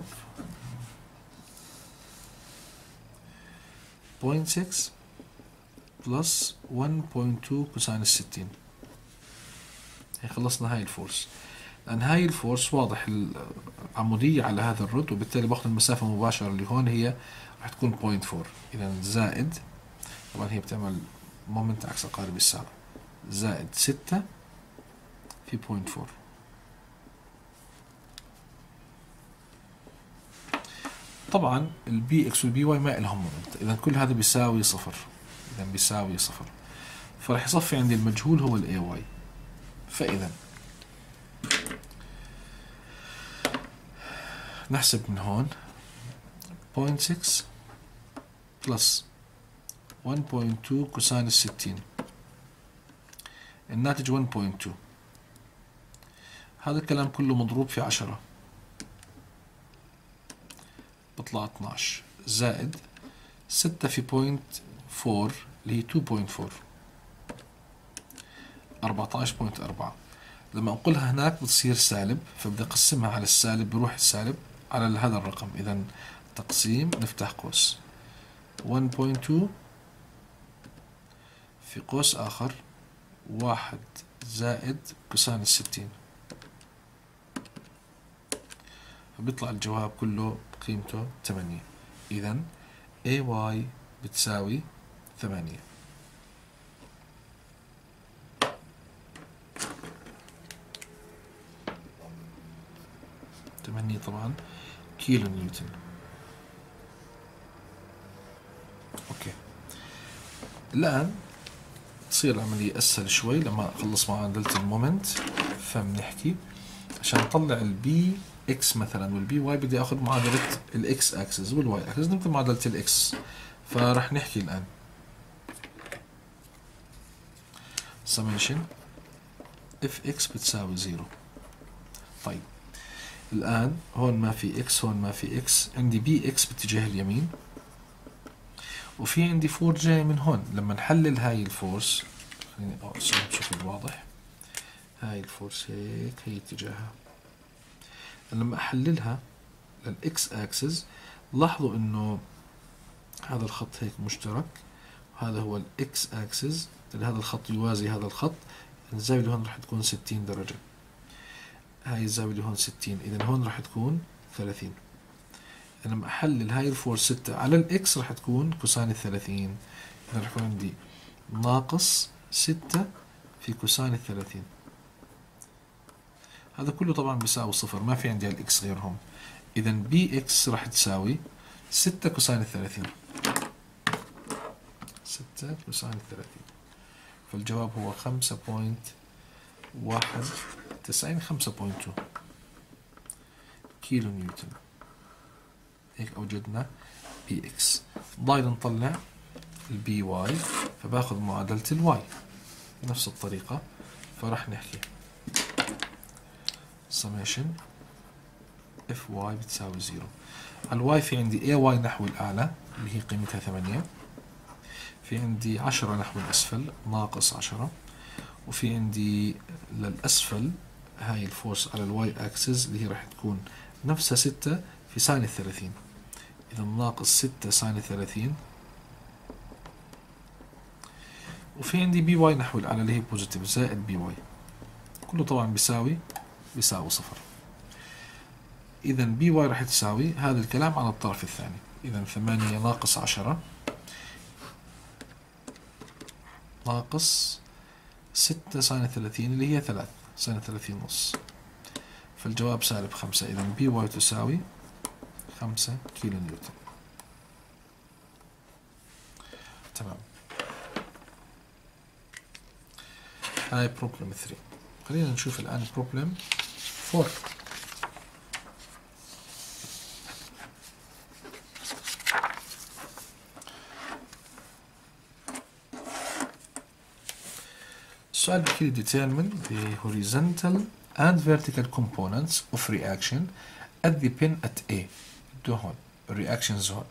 0.6 بلس 1.2 كوساين 60. هي خلصنا هاي الفورس، لأن هاي الفورس واضح العمودية على هذا الرد، وبالتالي باخذ المسافة مباشرة اللي هون هي راح تكون 0.4. إذا زائد، طبعا هي بتعمل مومنت عكس عقارب الساعة، زائد 6 في 0.4. طبعا البي اكس والبي واي ما لهم مومنت، اذا كل هذا بيساوي 0، اذا بيساوي 0، فراح يصفي عندي المجهول هو الاي واي. فاذا نحسب من هون 0.6 بلس 1.2 كوساين 60، الناتج 1.2. هذا الكلام كله مضروب في 10 بطلع 12 زائد 6 في 0.4 اللي هي 2.4 14.4. لما أنقلها هناك بتصير سالب، فبدي أقسمها على السالب، بروح السالب على هذا الرقم. إذا تقسيم نفتح قوس 1.2 في قوس آخر 1 زائد كوسين 60، فبيطلع الجواب كله قيمته 8. إذا AY بتساوي 8. طبعا كيلو نيوتن. اوكي، الآن تصير العملية أسهل شوي لما أخلص معادلة المومنت. فبنحكي عشان اطلع البي اكس مثلا والبي واي بدي اخذ معادله الاكس اكسس والواي اكسس، نكتب معادله الاكس. فراح نحكي الان سميشن اف اكس بتساوي 0. طيب الان هون ما في اكس، هون ما في اكس، عندي بي اكس باتجاه اليمين، وفي عندي فورس جاي من هون. لما نحلل هاي الفورس، خليني ارسمها بشكل واضح، هاي الفورس هيك هي اتجاهها. لما احللها للاكس اكسس لاحظوا انه هذا الخط هيك مشترك، وهذا هو الاكس اكسس، هذا الخط يوازي هذا الخط، الزاوية اللي هون راح تكون 60 درجة، هاي الزاوية اللي هون 60، اذا هون راح تكون 30. لما احلل هاي الفورس 6 على الاكس راح تكون كوساين 30، اذا راح يكون عندي ناقص 6 في كوساين 30. هذا كله طبعا بيساوي صفر، ما في عندي الاكس غيرهم. اذا بي اكس راح تساوي 6 كوساين 30، 6 كوساين 30. فالجواب هو 5.91، 5.2 كيلو نيوتن. هيك اوجدنا بي اكس. ضايل نطلع البي واي، فباخذ معادلة الواي نفس الطريقة. فراح نحكي summation اف واي بتساوي 0. على الواي في عندي اي واي نحو الاعلى اللي هي قيمتها 8، في عندي 10 نحو الاسفل ناقص 10، وفي عندي للاسفل هاي الفورس على الواي اكسس اللي هي راح تكون نفسها 6 في ساين 30، اذا ناقص 6 ساين 30، وفي عندي بي واي نحو الاعلى اللي هي بوزيتيف زائد بي واي، كله طبعا بيساوي صفر. اذا بي واي راح تساوي هذا الكلام على الطرف الثاني، اذا 8 ناقص 10 ناقص 6 ساين 30 اللي هي 3 ساين 30 نص، فالجواب سالب 5. اذا بي واي تساوي 5 كيلو نيوتن. تمام. هاي بروبلم 3. خلينا نشوف الآن بروبلم 4. السؤال بحكي determine the horizontal and vertical components of reaction at the pin at A، بده هون reaction zone،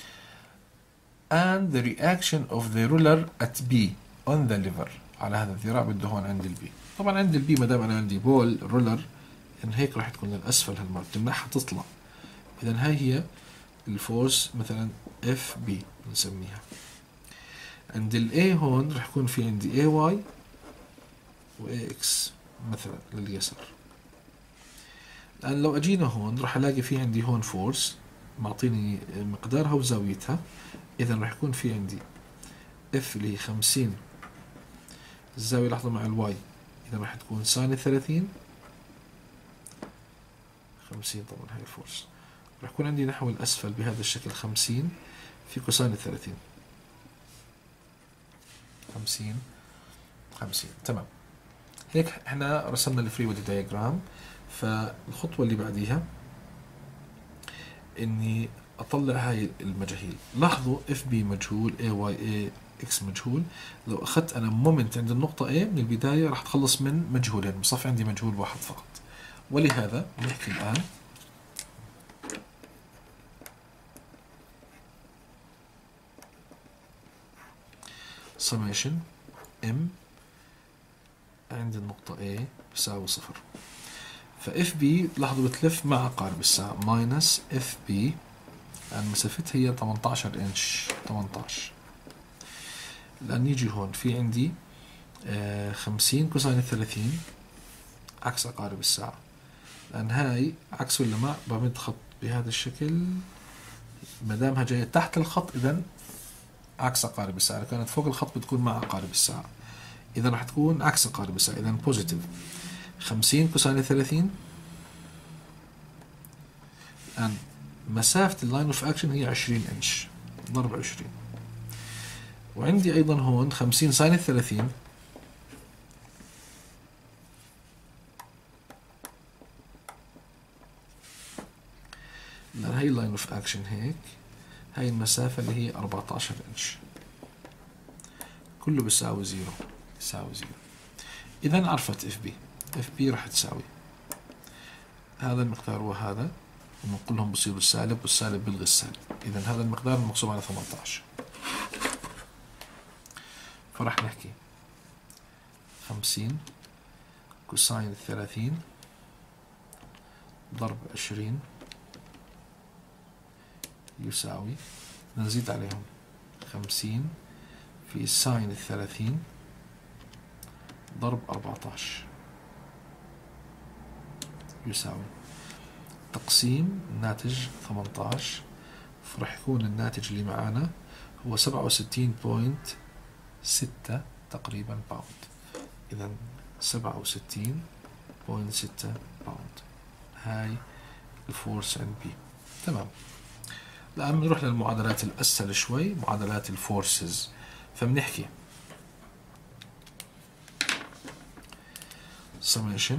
and the reaction of the ruler at B on the lever، على هذا الذراع بده هون عند البي. طبعا عند البي ما دام انا عندي بول رولر، ان هيك راح تكون للاسفل هالمرة بتمنحها تطلع، اذا هاي هي الفورس مثلا اف بي بنسميها. عند الاي هون راح يكون في عندي اي واي واي اكس مثلا لليسار. الان لو اجينا هون راح الاقي في عندي هون فورس معطيني مقدارها وزاويتها، اذا راح يكون في عندي اف اللي هي 50 الزاوية لحظة مع الواي، إذا راح تكون ساين 30 50 طبعا هاي الفورس راح يكون عندي نحو الأسفل بهذا الشكل 50 في كوساين 30 50. تمام. هيك احنا رسمنا الفري بودي دايجرام. فالخطوة اللي بعديها إني أطلع هاي المجاهيل. لاحظوا اف بي مجهول، اي واي اي اكس مجهول. لو اخذت انا مومنت عند النقطة A من البداية راح تخلص من مجهولين، بصفي عندي مجهول واحد فقط. ولهذا نحكي الآن summation M عند النقطة A بيساوي 0. فاف بي لاحظوا بتلف مع عقارب الساعة ماينس اف بي، لأن مسافتها هي 18 انش 18. الآن نيجي هون في عندي 50 كوساين 30 عكس عقارب الساعة، لأن هاي عكس ولا مع بمد خط بهذا الشكل، ما دامها جاية تحت الخط إذا عكس عقارب الساعة، لو كانت فوق الخط بتكون مع عقارب الساعة، إذا راح تكون عكس عقارب الساعة، إذا بوزيتيف 50 كوساين 30. الآن مسافة اللاين اوف اكشن هي 20 انش ضرب 20، وعندي أيضا هون 50 ساين 30 اوف اكشن هيك، هاي المسافة اللي هي 14 انش، كله بيساوي زيرو، يساوي زيرو. اذا عرفت اف بي، اف بي راح تساوي هذا المقدار وهذا، ونقول بصيروا السالب، والسالب بيلغي السالب، اذا هذا المقدار المقسوم على 18. فراح نحكي 50 كوساين 30 ضرب 20 يساوي، نزيد عليهم 50 في ساين 30 ضرب 14 يساوي تقسيم الناتج 18، فراح يكون الناتج اللي معانا هو 67.6 تقريبا باوند. إذا 67.6 باوند هاي الفورس عند بي. تمام. الآن بنروح للمعادلات الأسهل شوي، معادلات الفورسز. فبنحكي summation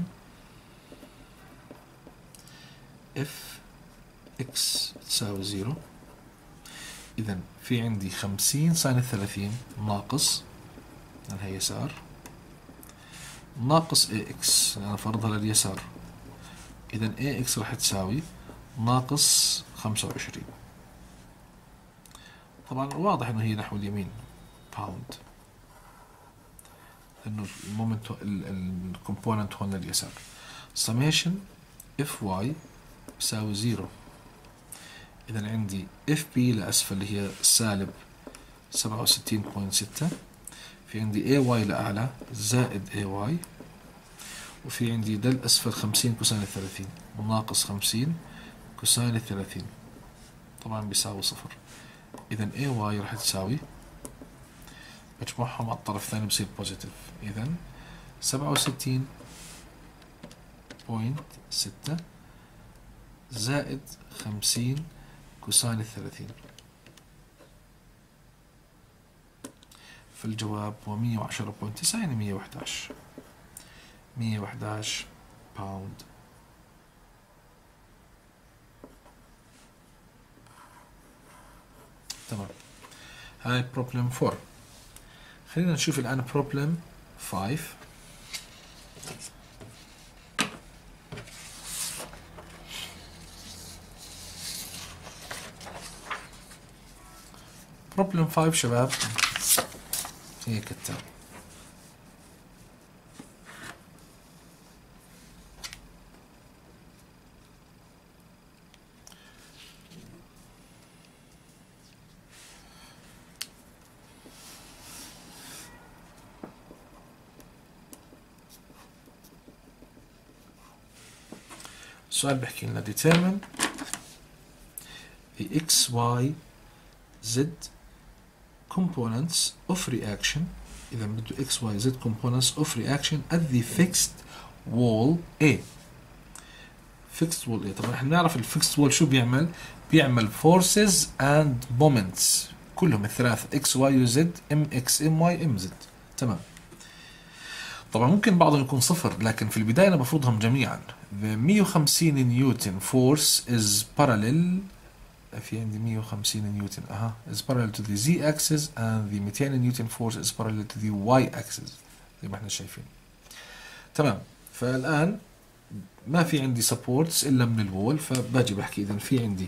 اف اكس تساوي 0. إذا في عندي 50 ساين 30 ناقص، لأن هي يسار، ناقص اي اكس، أنا فرضها لليسار. إذا اي اكس راح تساوي ناقص 25. طبعا واضح إنه هي نحو اليمين باوند، لأنه المومنت الكومبوننت هون لليسار. summation اف واي بيساوي 0. إذا عندي اف بي لأسفل اللي هي سالب 67.6، في عندي اي واي لأعلى زائد اي واي، وفي عندي دل أسفل 50 كوساين 30 وناقص 50 كوساين 30، طبعا بيساوي 0. إذا اي واي راح تساوي، مجموعهم على الطرف الثاني بصير بوزيتيف. إذا 67.6 زائد 50 كوساين 30، فالجواب هو 110.9، يعني 111 باوند. تمام. هاي بروبلم 4. خلينا نشوف الآن بروبلم 5. بروبلم 5 شباب هي كالتالي. السؤال بحكي لنا determine the x, y, z components of reaction. إذا بده x, y, z components of reaction at the fixed wall A. fixed wall A. طبعا احنا نعرف ال fixed wall شو بيعمل؟ بيعمل forces and moments كلهم الثلاثة x, y و z، mx, my, mz. تمام. طبعا ممكن بعضهم يكون صفر، لكن في البداية أنا بفرضهم جميعا. The 150 نيوتن force is parallel، في عندي 150 نيوتن is parallel to the z axis and the 200 نيوتن force is parallel to the y axis زي ما احنا شايفين. تمام. فالآن ما في عندي supports إلا من الوول، فباجي بحكي إذا في عندي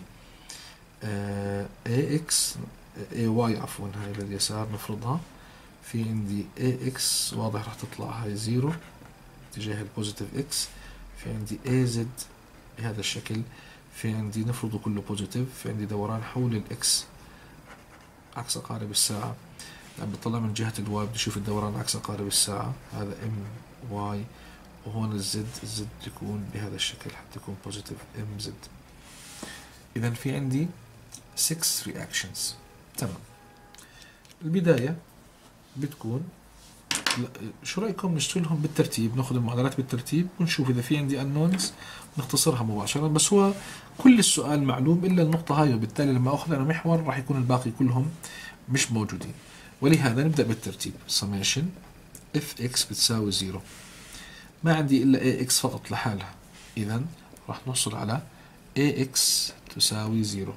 ax ay عفوا هاي لليسار نفرضها، في عندي ax واضح راح تطلع هاي 0 اتجاه البوزيتيف x، في عندي az بهذا الشكل، في عندي نفرضه كله بوزيتيف، في عندي دوران حول الاكس عكس عقارب الساعة، لما بطلع من جهة الواي بدي اشوف الدوران عكس عقارب الساعة، هذا ام واي، وهون الزد يكون بهذا الشكل حتى يكون بوزيتيف ام زد. اذا في عندي 6 reactions. تمام. البداية بتكون شو رايكم نشتغلهم بالترتيب، ناخذ المعادلات بالترتيب ونشوف اذا في عندي unknowns نختصرها مباشره، بس هو كل السؤال معلوم الا النقطه هاي، وبالتالي لما اخذ انا محور راح يكون الباقي كلهم مش موجودين، ولهذا نبدا بالترتيب. summation اف اكس بتساوي 0، ما عندي الا اي اكس فقط لحالها، اذا راح نحصل على اي اكس تساوي 0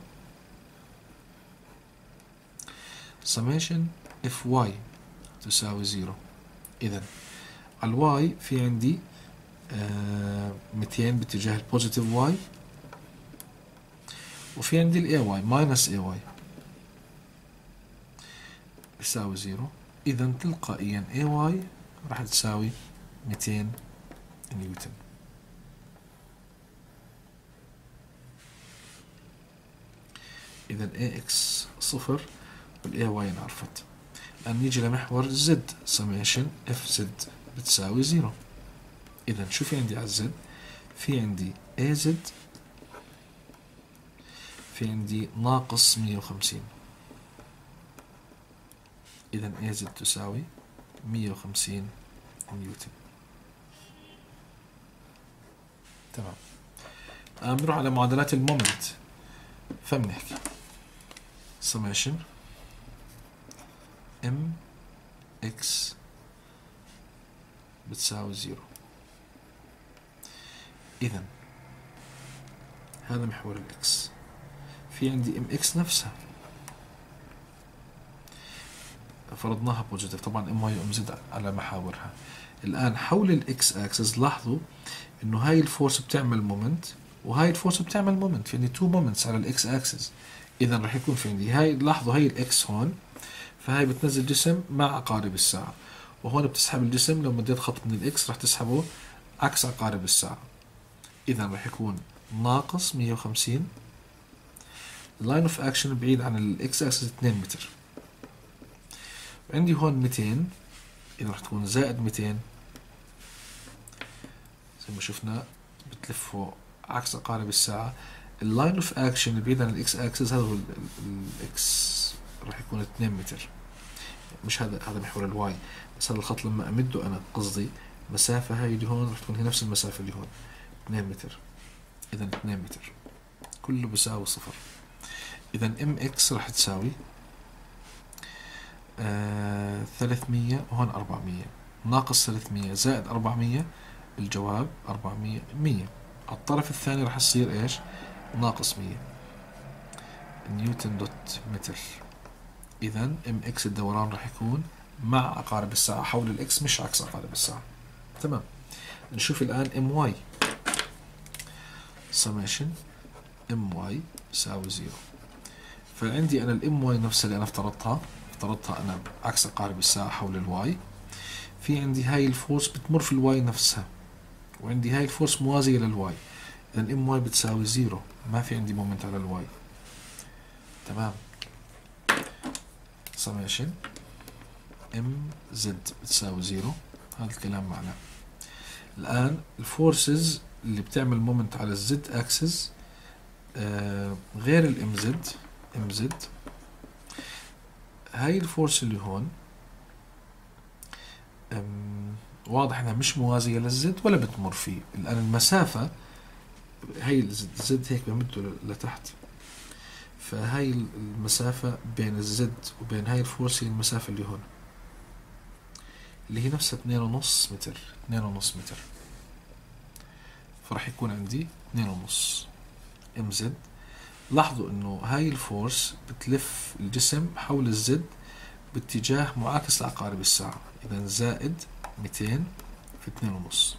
summation fy تساوي 0. إذا على الواي في عندي 200 باتجاه البوزيتيف واي، وفي عندي الاي واي ماينس اي واي يساوي 0. إذا تلقائيا اي واي راح تساوي 200 نيوتن. إذا AX صفر والAY انعرفت. الآن نيجي لمحور Z summation FZ بتساوي 0. إذا شو في عندي على الزد؟ في عندي AZ في عندي ناقص 150. إذا AZ تساوي 150 نيوتن. تمام. الآن بنروح على معادلات المومنت، فبنحكي summation mx بتساوي 0. إذا هذا محور الإكس، في عندي mx نفسها فرضناها بوزيتيف، طبعا ام واي وام زد على محاورها. الآن حول الإكس أكسس لاحظوا إنه هاي الفورس بتعمل مومنت وهاي الفورس بتعمل مومنت، في عندي تو مومنتس على الإكس أكسس. إذا راح يكون في عندي هاي، لاحظوا هاي الإكس هون، فهاي بتنزل جسم مع عقارب الساعة، وهون بتسحب الجسم لو مديت خط من الإكس راح تسحبه عكس عقارب الساعة. إذا راح يكون ناقص 150. اللاين اوف اكشن بعيد عن الإكس أكسس 2 متر. عندي هون 200، إذا راح تكون زائد 200 زي ما شفنا بتلفه عكس عقارب الساعة. اللاين اوف اكشن بعيد عن الاكس اكسس هذا هو الاكس، راح يكون 2 متر، مش هذا محور الواي، بس هذا الخط لما امده انا قصدي مسافة هاي اللي هون راح تكون هي نفس المسافة اللي هون 2 متر. اذا 2 متر كله بيساوي 0. اذا ام اكس راح تساوي 300 وهون 400 ناقص 300 زائد 400، الجواب 400 100. على الطرف الثاني راح يصير ايش؟ ناقص 100 نيوتن دوت متر. اذا ام اكس الدوران راح يكون مع عقارب الساعة حول الاكس مش عكس عقارب الساعة. تمام. نشوف الان ام واي سماشن ام واي يساوي 0. فعندي انا الام واي نفسها اللي انا افترضتها انا عكس عقارب الساعة حول الواي. في عندي هاي الفورس بتمر في الواي نفسها، وعندي هاي الفورس موازية للواي. إذا ام واي بتساوي 0، ما في عندي مومنت على الواي. تمام. سماشن ام زد بتساوي 0. هذا الكلام معناه الآن الفورسز اللي بتعمل مومنت على الزد اكسس غير الام زد. هاي الفورس اللي هون واضح انها مش موازية للزد ولا بتمر فيه. الآن المسافة هاي الزد هيك بمده لتحت، فهاي المسافة بين الزد وبين هاي الفورس هي المسافة اللي هون اللي هي نفسها 2.5 متر. 2.5 متر، فراح يكون عندي 2.5 ام زد. لاحظوا انه هاي الفورس بتلف الجسم حول الزد باتجاه معاكس لعقارب الساعة. اذا زائد 200 في 2.5.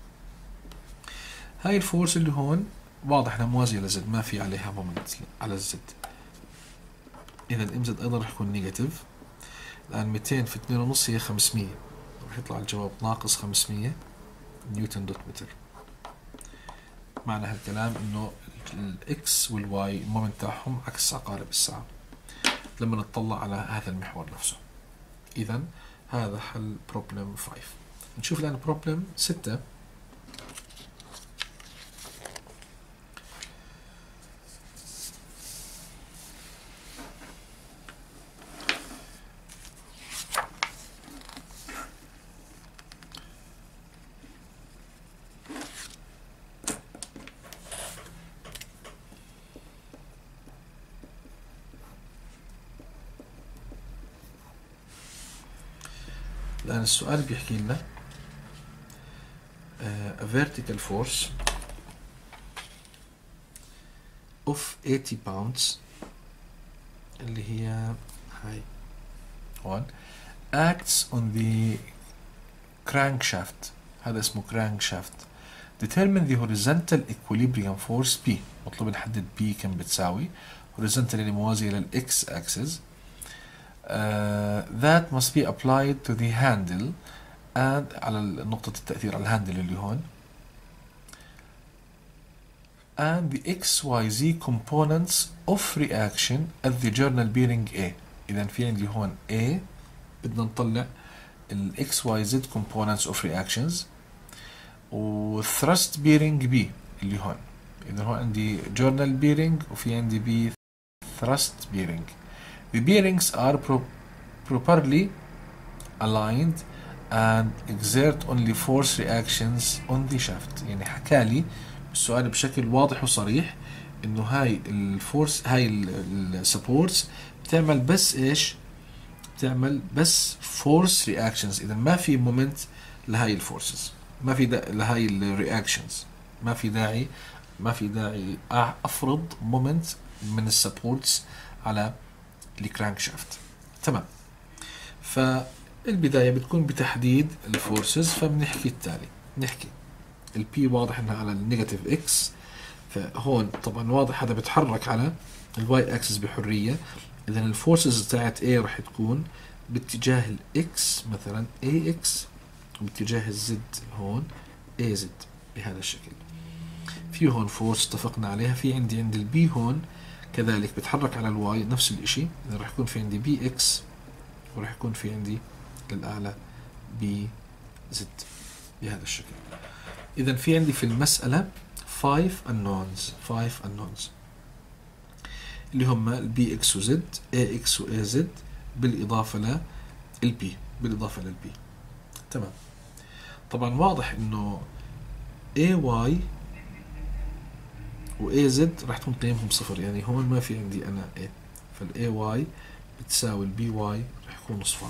هاي الفورس اللي هون واضح انها موازية للزد، ما في عليها مومنت على الزد. اذا الام زد ايضا راح يكون نيجاتيف. الان 200 في 2.5 هي 500، راح يطلع الجواب ناقص 500 نيوتن دوت متر. معنى هالكلام انه الاكس والواي المومنت تاعهم عكس عقارب الساعة لما نطلع على هذا المحور نفسه. اذا هذا حل بروبلم 5. نشوف الان بروبلم 6. الآن السؤال بيحكي لنا a vertical force of 80 pounds اللي هي هاي هون acts on the crankshaft. هذا اسمه crankshaft. determine the horizontal equilibrium force P. مطلوب نحدد P كم بتساوي. horizontal اللي موازية للX axis. that must be applied to the handle and على نقطة التأثير على الهاندل اللي هون and the XYZ components of reaction at the journal bearing A. إذا في عندي هون A بدنا نطلع ال XYZ components of reactions و thrust bearing B اللي هون. إذا هون عندي journal bearing وفي عندي B thrust bearing. The bearings are properly aligned and exert only force reactions on the shaft. يعني حكالي السؤال بشكل واضح وصريح انه هاي الفورس هاي السبورتس بتعمل بس ايش؟ بتعمل بس فورس رياكشنز. اذا ما في مومنت لهاي الفورسز، ما في لهاي الرياكشنز، ما في داعي افرض مومنت من السبورتس على الكرانك شافت. تمام. فالبداية بتكون بتحديد الفورسز. فبنحكي التالي، نحكي البي واضح انها على النيجاتيف اكس، فهون طبعا واضح هذا بتحرك على الواي اكسس بحرية. اذا الفورسز تاعت A راح تكون باتجاه الاكس مثلا AX، وباتجاه الزد هون AZ بهذا الشكل. في هون فورس اتفقنا عليها. في عند البي هون كذلك بتحرك على الواي نفس الاشي. اذا راح يكون في عندي بي اكس وراح يكون في عندي للأعلى بي زد بهذا الشكل. إذا في عندي في المسألة 5 unknowns اللي هم البي اكس وزد، اي اكس واي زد، بالإضافة للبي تمام. طبعا واضح إنه اي واي واي زد راح تكون قيمهم صفر، يعني هون ما في عندي أنا اي، فالاي واي بتساوي البي واي راح يكون صفر.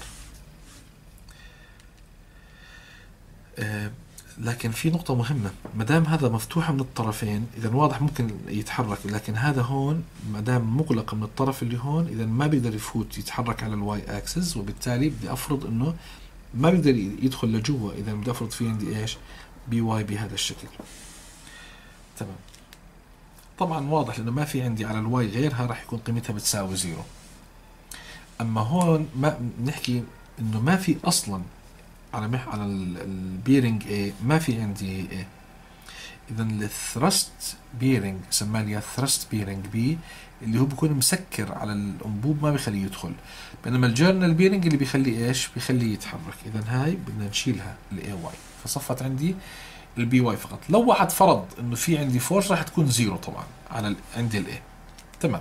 لكن في نقطة مهمة، مدام هذا مفتوحة من الطرفين إذا واضح ممكن يتحرك، لكن هذا هون مدام مغلق من الطرف اللي هون إذا ما بيقدر يفوت يتحرك على الواي اكسس، وبالتالي بدي أفرض إنه ما بيقدر يدخل لجوا. إذا بدي أفرض في عندي إيش؟ بي واي بهذا الشكل. تمام. طبعا واضح لأنه ما في عندي على الواي غيرها راح يكون قيمتها بتساوي زيرو. أما هون ما نحكي إنه ما في أصلا على البيرنج A ما في عندي A. إذا الثرست بيرنج سماه لي ثرست بيرنج B اللي هو بيكون مسكر على الأنبوب ما بيخليه يدخل، بينما الجورنال بيرنج اللي بيخليه إيش؟ بيخليه يتحرك. إذا هاي بدنا نشيلها الA واي، فصفت عندي البي واي فقط. لو واحد فرض إنه في عندي فورس راح تكون زيرو طبعا على عندي الA. تمام.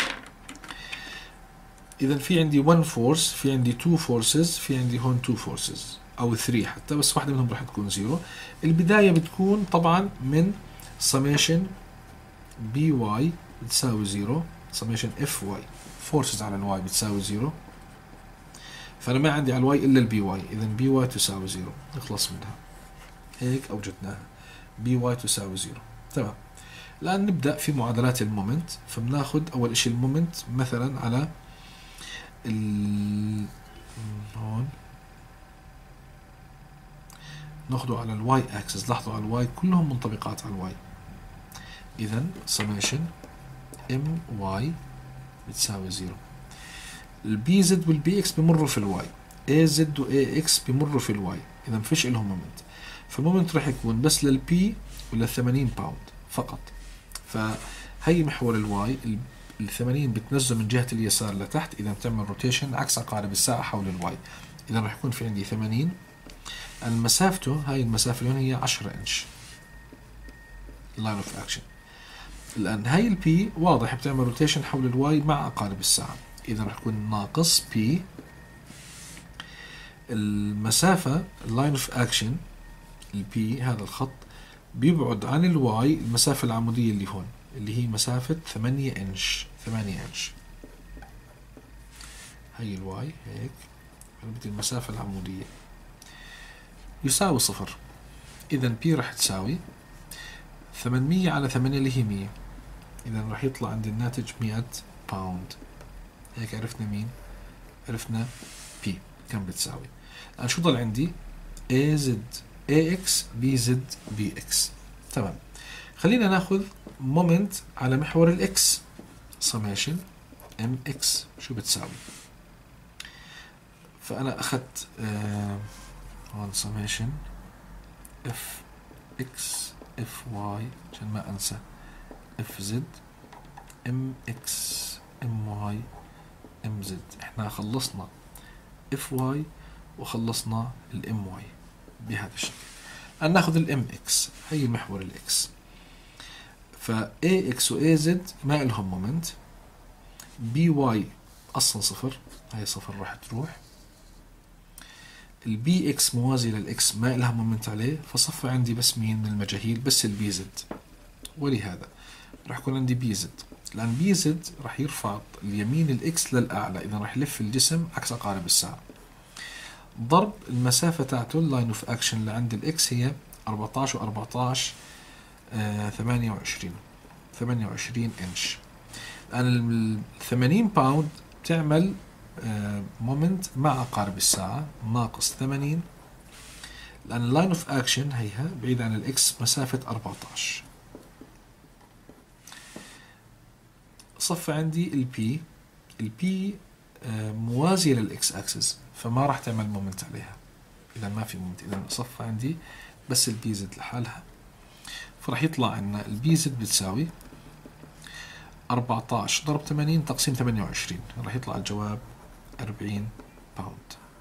إذا في عندي 1 فورس، في عندي 2 فورسز، في عندي هون 2 فورسز أو 3 حتى، بس واحدة منهم راح تكون زيرو. البداية بتكون طبعا من summation بي واي بتساوي زيرو، summation اف واي فورسز على الواي بتساوي زيرو. فأنا ما عندي على الواي إلا البي واي، إذا بي واي تساوي زيرو، نخلص منها هيك أوجدناها. بي واي تساوي زيرو. تمام. الآن نبدأ في معادلات المومنت. فبناخد أول إشي المومنت مثلا على هون ناخده على الواي اكسس. لاحظوا على الواي كلهم منطبقات على الواي. اذا سميشن ام واي بتساوي زيرو. البي زد والبي اكس بمروا في الواي، اي زد واي اكس بمروا في الواي، اذا ما فيش لهم مومنت. فالمومنت راح يكون بس للبي ولا 80 باوند فقط. فهي محور الواي، ال 80 بتنزل من جهة اليسار لتحت، اذا بتعمل روتيشن عكس عقارب الساعة حول الواي. اذا راح يكون في عندي 80. المسافته هاي المسافة اللي هون هي 10 انش لاين اوف اكشن. الان هاي البي واضح بتعمل روتيشن حول الواي مع عقارب الساعة، اذا راح يكون ناقص بي. المسافة اللاين اوف اكشن البي هذا الخط بيبعد عن الواي المسافة العمودية اللي هون اللي هي مسافة 8 انش. 8 انش هاي الواي هيك، بدي المسافة العمودية يساوي صفر. إذا بي راح تساوي 800 على 8 اللي هي 100. إذا راح يطلع عندي الناتج 100 باوند. هيك عرفنا مين؟ عرفنا P كم بتساوي. الآن شو ضل عندي؟ AZ AX BZ BX. تمام. خلينا ناخذ مومنت على محور الإكس. summation MX شو بتساوي؟ فأنا أخذت هون summation FX FY عشان ما أنسى FZ MX MY MZ. احنا خلصنا FY وخلصنا الMY بهذا الشكل. الآن ناخذ الMX هي محور الإكس. فAX وAZ ما إلهم مومنت. BY أصلا صفر، هي صفر راح تروح. البي اكس موازي للاكس ما لها مومنت عليه، فصفى عندي بس مين من المجاهيل؟ بس البي زد. ولهذا راح يكون عندي بي زد. لان بي زد راح يرفع اليمين الاكس للاعلى، اذا راح يلف الجسم عكس عقارب الساعه. ضرب المسافه تاعته اللاين اوف اكشن اللي عند الاكس هي 14 و14 28 انش. الان ال 80 باوند بتعمل مومنت مع عقارب الساعة ناقص 80، لأن اللاين اوف اكشن هيها بعيد عن الاكس مسافة 14. صفى عندي البي موازية للاكس اكسس، فما راح تعمل مومنت عليها، إذا ما في مومنت. إذا صفى عندي بس البي زد لحالها، فراح يطلع عنا البي زد بتساوي 14 ضرب 80 تقسيم 28، راح يطلع الجواب 40 باوند.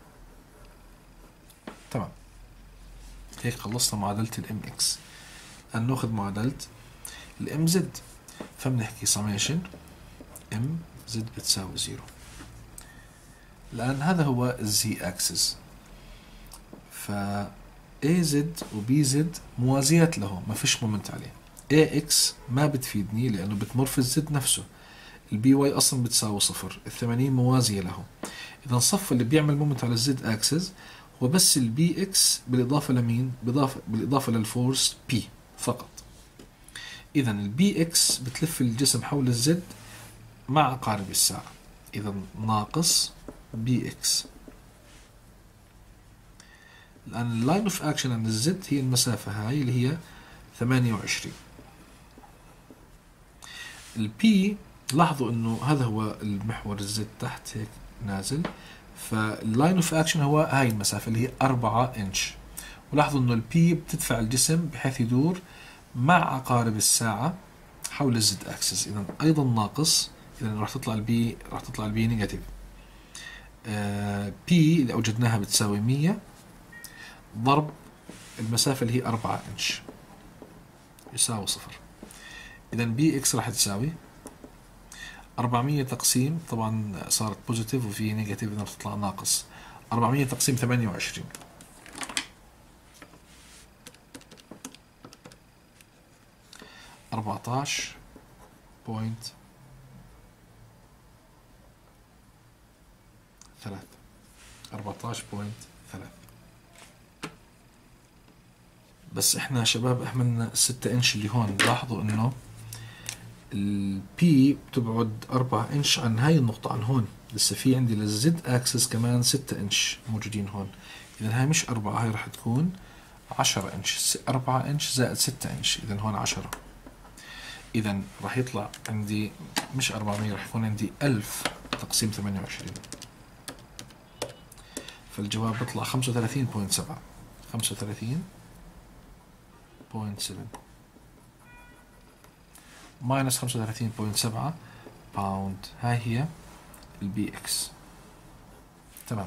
تمام. هيك خلصنا معادلة الام اكس. الآن ناخذ معادلة الام زد، فبنحكي سميشن ام زد بتساوي 0. الآن هذا هو الزي اكسس، ف اي زد وبي زد موازيات له، ما فيش مومنت عليه. اي اكس ما بتفيدني لأنه بتمر في الزد نفسه. البي واي اصلا بتساوي صفر، ال80 موازية له. اذا الصف اللي بيعمل مومنت على الزد اكسس هو بس البي اكس بالاضافة لمين؟ بالاضافة للفورس بي فقط. اذا البي اكس بتلف الجسم حول الزد مع عقارب الساعة، اذا ناقص بي اكس. لان اللاين اوف اكشن عند الزد هي المسافة هاي اللي هي 28. البي لاحظوا انه هذا هو المحور الزد تحت هيك نازل، فاللاين اوف اكشن هو هاي المسافة اللي هي 4 انش. ولاحظوا انه البي بتدفع الجسم بحيث يدور مع عقارب الساعة حول الزد اكسس، اذا ايضا ناقص. اذا راح تطلع البي نيجاتيف. بي اللي اوجدناها بتساوي 100 ضرب المسافة اللي هي 4 انش يساوي صفر. اذا بي اكس راح تساوي 400 تقسيم، طبعا صارت بوزيتيف وفي نيجاتيف اذا بتطلع ناقص. 400 تقسيم 28 14.3. 14.3. بس احنا شباب اهملنا 6 انش اللي هون. لاحظوا انه البي بتبعد 4 انش عن هاي النقطة، عن هون. لسه في عندي للزد اكسس كمان 6 انش موجودين هون. اذا هاي مش 4، هاي راح تكون 10 انش. 4 انش زائد 6 انش، اذا هون 10. اذا راح يطلع عندي مش 400، راح يكون عندي 1000 تقسيم 28. فالجواب بيطلع 35.7. 35.7 ماينس 35.7 باوند. هاي هي البي اكس. تمام.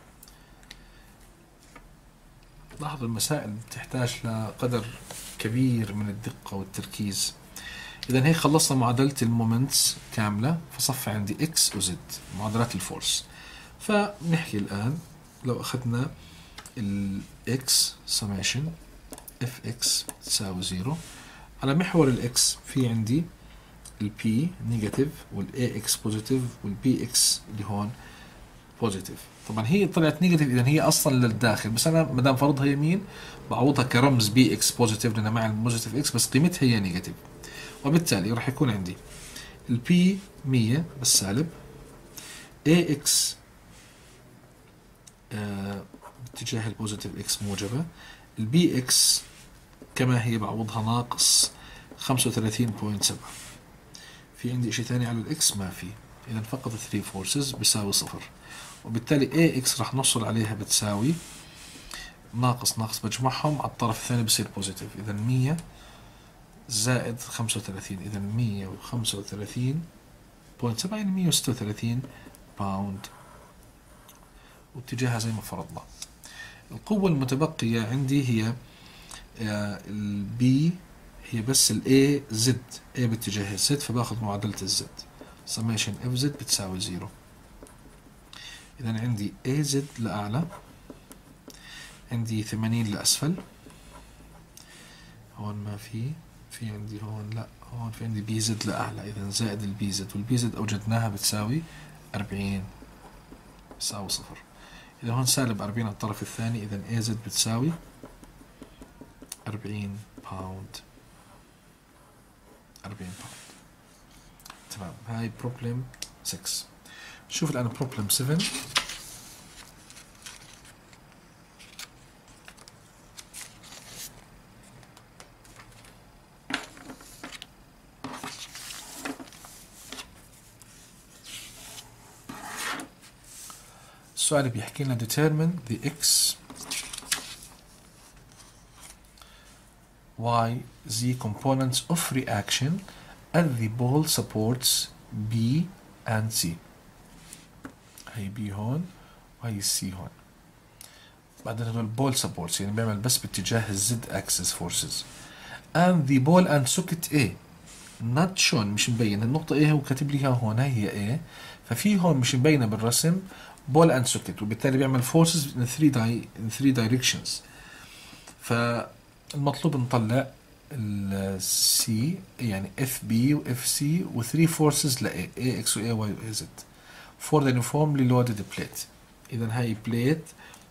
لاحظوا المسائل بتحتاج لقدر كبير من الدقة والتركيز. إذا هيك خلصنا معادلة المومنتس كاملة، فصفى عندي اكس وزد معادلات الفورس. فنحكي الآن لو أخذنا الاكس سميشن اف اكس تساوي 0 على محور الاكس، في عندي البي نيجاتيف والاي اكس بوزيتيف والبي اكس اللي هون بوزيتيف. طبعا هي طلعت نيجاتيف، اذا هي اصلا للداخل، بس انا ما دام فرضها يمين بعوضها كرمز بي اكس بوزيتيف لان مع البوزيتيف اكس، بس قيمتها هي نيجاتيف. وبالتالي راح يكون عندي البي 100 بالسالب، AX باتجاه البوزيتيف X موجبة، البي اكس كما هي بعوضها ناقص 35.7. في عندي اشي ثاني على الاكس؟ ما في. اذا فقط 3 فورسز بيساوي صفر، وبالتالي AX راح نحصل عليها بتساوي ناقص ناقص بجمعهم على الطرف الثاني بصير بوزيتيف. اذا 100 زائد 35، اذا 135.7 يعني 136 باوند، واتجاهها زي ما فرضنا. القوة المتبقية عندي هي البي، هي بس الاي زد، اي باتجاه الزد، فباخذ معادلة الزد سميشن اف زد بتساوي 0. اذا عندي اي زد لاعلى، عندي 80 لاسفل، هون ما في عندي هون، لا هون في عندي بي زد لاعلى، اذا زائد البي زد، والبي زد اوجدناها بتساوي 40 بتساوي صفر. اذا هون سالب 40 على الطرف الثاني، اذا اي زد بتساوي 40 باوند. 40 باوند. تمام، هاي بروبلم 6. شوف الآن بروبلم 7. السؤال بيحكي لنا determine the x y z components of reaction as the ball supports B and C. هي B هون وهي C هون. بعدين هدول بول سبورتس يعني بيعمل بس باتجاه الزد اكسس فورسز. and the ball and socket A not shown، مش مبين النقطة A، هو كاتب لي هون هي A، ففي هون مش مبينة بالرسم ball and socket، وبالتالي بيعمل forces in three directions. فالمطلوب نطلع ال C يعني FB و FC و 3 forces ل A، AX و AY و AZ for the uniformly loaded plate. إذا هاي plate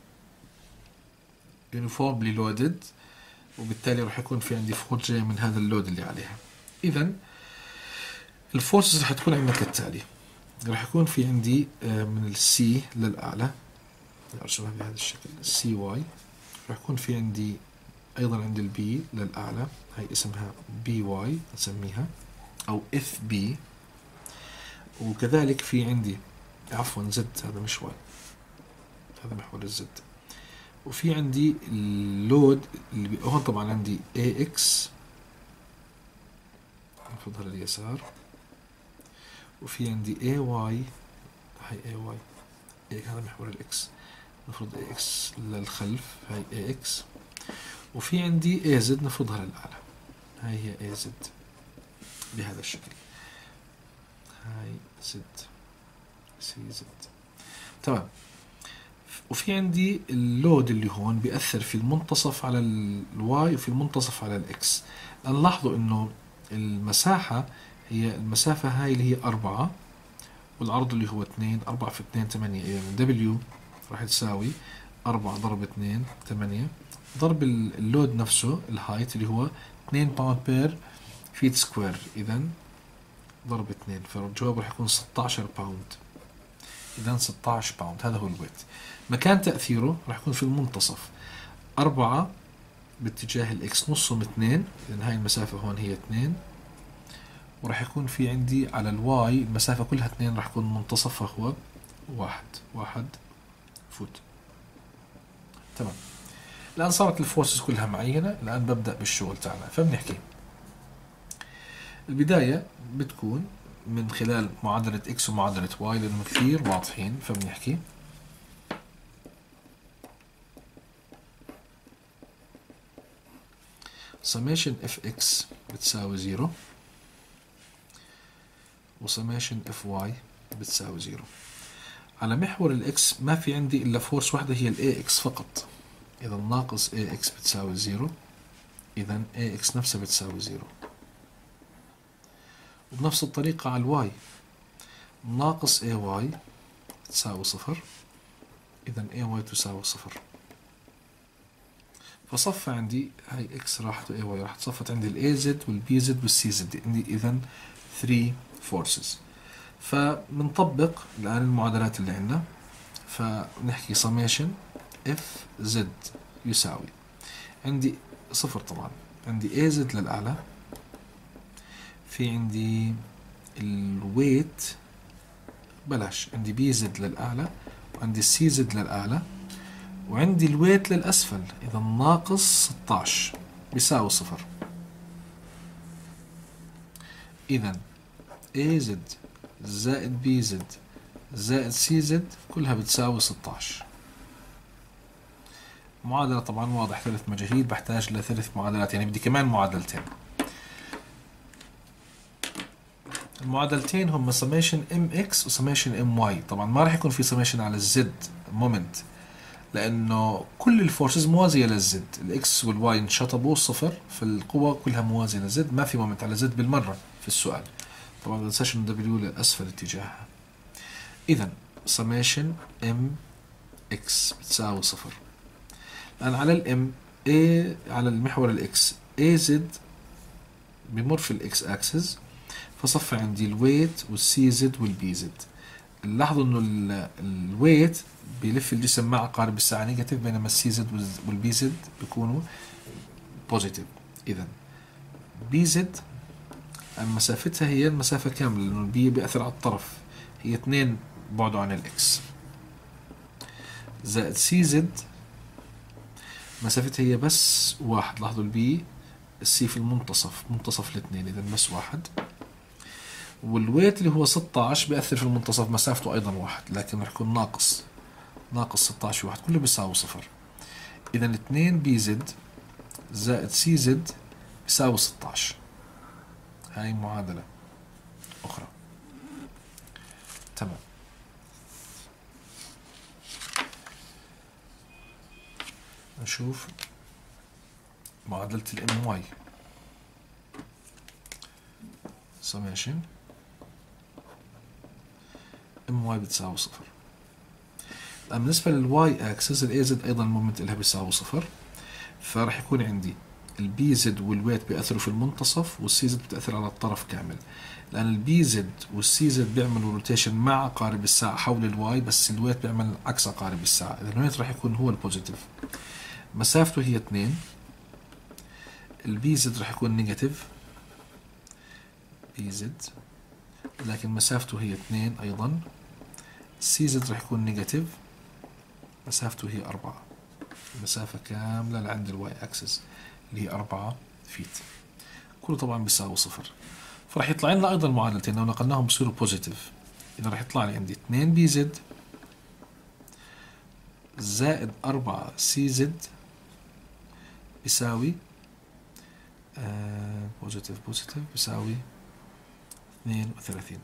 uniformly loaded، وبالتالي راح يكون في عندي فورس جاي من هذا اللود اللي عليها. إذا الفورسز راح تكون عندنا كالتالي، راح يكون في عندي من السي للأعلى، أرسمها بهذا الشكل سي واي، راح يكون في عندي أيضا عند البي للأعلى، هاي اسمها بي واي نسميها أو اف بي، وكذلك في عندي عفوا زد، هذا مش واي، هذا محور الزد، وفي عندي اللود اللي هون طبعا عندي AX نفضها لليسار، وفي عندي AY، هاي AY هذا محور الإكس، نفرض AX للخلف، هاي AX، وفي عندي AZ نفرضها للأعلى، هاي هي AZ بهذا الشكل، هاي Z CZ. تمام. وفي عندي اللود اللي هون بيأثر في المنتصف على الواي وفي المنتصف على الإكس. نلاحظوا إنه المساحة هي المسافة هاي اللي هي 4، والعرض اللي هو 2، 4 في 2 8، يعني W راح تساوي 4 ضرب 2 8 ضرب اللود نفسه الهايت اللي هو 2 باوند بير فيت سكوير، إذا ضرب 2، فالجواب راح يكون 16 باوند. إذا 16 باوند هذا هو الويت. مكان تأثيره راح يكون في المنتصف، 4 باتجاه الإكس نصهم 2، إذا هاي المسافة هون هي 2، وراح يكون في عندي على الواي المسافة كلها 2، راح يكون منتصفها هو 1 فوت. تمام. الآن صارت الفورسز كلها معينة، الآن ببدأ بالشغل تاعنا. فبنحكي البداية بتكون من خلال معادلة X ومعادلة Y لأنهم كثير واضحين. فبنحكي summation fx بتساوي 0 و summation fy بتساوي 0. على محور الإكس ما في عندي إلا فورس واحدة هي ال AX فقط، إذا ناقص AX بتساوي 0، إذا AX نفسها بتساوي 0. وبنفس الطريقة على الواي ناقص AY تساوي 0، إذا AY تساوي 0. فصفى عندي هاي اكس راحت واي واي راحت، صفت عندي الاي زد والبي زد والسي زد، عندي اذا 3 فورسز. فبنطبق الان المعادلات اللي عندنا، فنحكي summation اف زد يساوي عندي صفر طبعا، عندي اي زد للاعلى، في عندي الويت بلاش، عندي بي زد للاعلى وعندي السي زد للاعلى وعندي الويت للأسفل، إذا ناقص 16 بيساوي صفر. إذا A زد زائد B زد زائد C زد كلها بتساوي 16. معادلة طبعا واضح 3 مجاهيل، بحتاج لثلاث معادلات، يعني بدي كمان معادلتين. المعادلتين هم summation mx و summation my. طبعا ما راح يكون في summation على الزد مومنت، لانه كل الفورسز موازيه للزد، الاكس والواي انشطبوا صفر، فالقوى كلها موازيه للزد، ما في مومنت على زد بالمره في السؤال. طبعا ما تنساش انه دبليو للاسفل اتجاهها. اذا سميشن ام اكس بتساوي صفر. الان على الام اي على المحور الاكس اي زد بمر في الاكس اكسس، فصفى عندي الويت والسي زد والبي زد. لاحظوا انه الويت بيلف الجسم مع عقارب الساعة نيجاتيف، بينما السي زد والبي زد بيكونوا بوزيتيف. اذا بي زد مسافتها هي المسافة كاملة، لانه البي بيأثر على الطرف، هي 2 بعده عن الاكس، زائد سي زد مسافتها هي بس 1. لاحظوا البي السي في المنتصف، منتصف الاثنين، اذا بس 1. والويت اللي هو 16 بيأثر في المنتصف، مسافته أيضا 1، لكن رح يكون ناقص 16 في 1 كله بيساوي صفر. إذا 2 بي زد زائد سي زد بيساوي 16. هاي معادلة أخرى. تمام. نشوف معادلة الام واي. سميشن ام واي بتساوي صفر. الآن بالنسبة للواي اكسس الاي زد ايضا المومنت لها بيساوي صفر، فراح يكون عندي البي زد والويت بيأثروا في المنتصف والسي زد بتأثر على الطرف كامل. لأن البي زد والسي زد بيعملوا روتيشن مع عقارب الساعة حول الواي، بس الويت بيعمل عكس عقارب الساعة، إذا الويت راح يكون هو البوزيتيف. مسافته هي 2، البي زد راح يكون نيجاتيف بي زد، لكن مسافته هي 2 أيضا. السي زد راح يكون نيجاتيف، مسافته هي 4. المسافة كاملة لعند الواي اكسس اللي هي 4 فيت، كله طبعا بيساوي صفر. فراح يطلع لنا ايضا معادلتين لو نقلناهم بصيروا بوزيتيف. اذا راح يطلع لي عندي 2 بي زد زائد 4 سي زد بيساوي بوزيتيف بيساوي 32.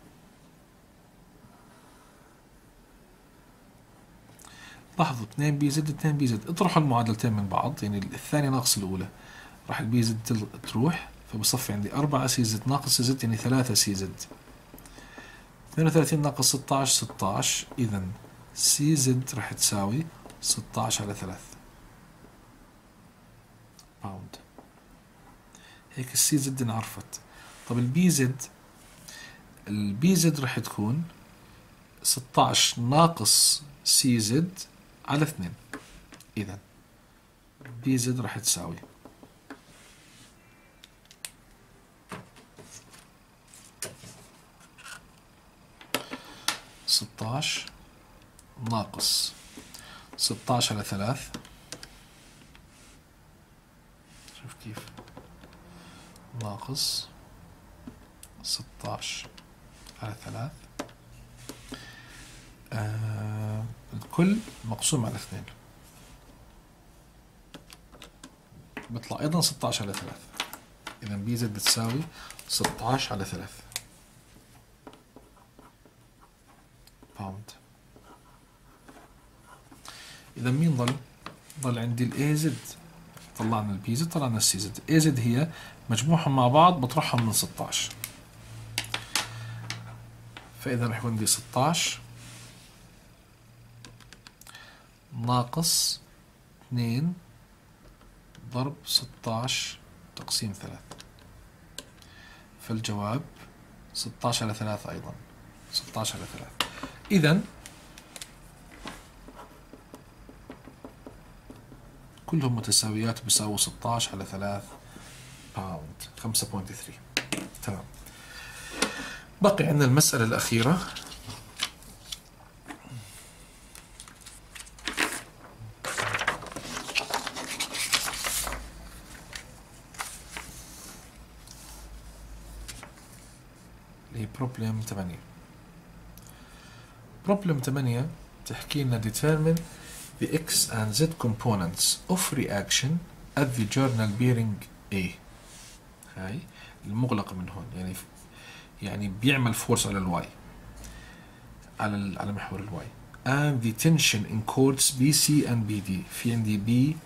لاحظوا 2 بي زد 2 بي زد، اطرحوا المعادلتين من بعض، يعني الثانية ناقص الأولى، راح البي زد تروح، فبصفي عندي 4 سي زد ناقص سي زد يعني 3 سي زد. 32 ناقص 16 إذا سي زد راح تساوي 16 على 3 باوند. هيك السي زد انعرفت. طب البي زد راح تكون 16 ناقص سي زد على 2. إذا بي زد راح تساوي 16 ناقص 16 على 3. شوف كيف، ناقص 16 على 3 الكل مقسوم على 2 بيطلع ايضا 16 على 3. اذا بي زد بتساوي 16 على 3 باوند. اذا مين ضل عندي الاي زد، طلعنا البي زد طلعنا السي زد. اي زد هي مجموعهم مع بعض بطرحهم من 16، فاذا رح يكون عندي 16 ناقص 2 ضرب 16 تقسيم 3. فالجواب 16 على 3 أيضا، 16 على 3. إذن كلهم متساويات بيساووا 16 على 3 باوند، 5.3. تمام. بقي عندنا المسألة الأخيرة. اللي هي بروبلم 8. بروبلم 8 تحكي لنا determine the X and Z components of reaction at the journal bearing A. هاي المغلقة من هون، يعني بيعمل فورس على الواي، على محور الواي. and the tension in chords BC and BD. في عندي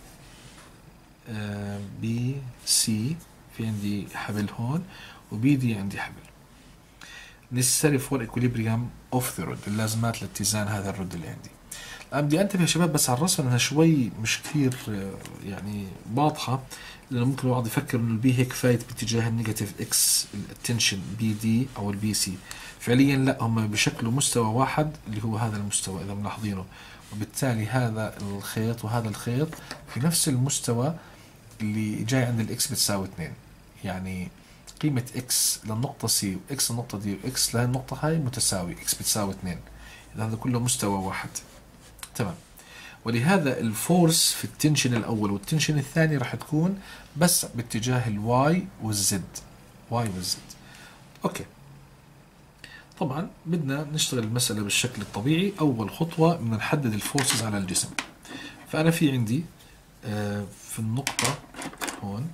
B C، في عندي حبل هون، وبي دي عندي حبل. necessary for equilibrium of the rod، اللازمات لاتزان هذا الرد اللي عندي. الآن بدي انتبه يا شباب بس على الرسم انها شوي مش كثير يعني واضحة، لأنه ممكن الواحد يفكر انه البي هيك فايت باتجاه النيجاتيف اكس التنشن بي دي او البي سي. فعليا لا، هم بشكلوا مستوى واحد اللي هو هذا المستوى اذا ملاحظينه، وبالتالي هذا الخيط وهذا الخيط في نفس المستوى اللي جاي عند الاكس بتساوي 2. يعني قيمة اكس للنقطة سي واكس للنقطة دي واكس للنقطة هاي متساوي، اكس بتساوي 2. إذا هذا كله مستوى واحد. تمام. ولهذا الفورس في التنشن الأول والتنشن الثاني راح تكون بس باتجاه الواي والزد، واي والزد. أوكي. طبعا بدنا نشتغل المسألة بالشكل الطبيعي. أول خطوة بدنا نحدد الفورسز على الجسم. فأنا في عندي في النقطة هون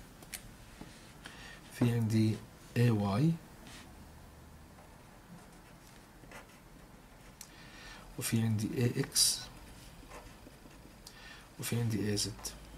في عندي AY وفي عندي AX وفي عندي AZ.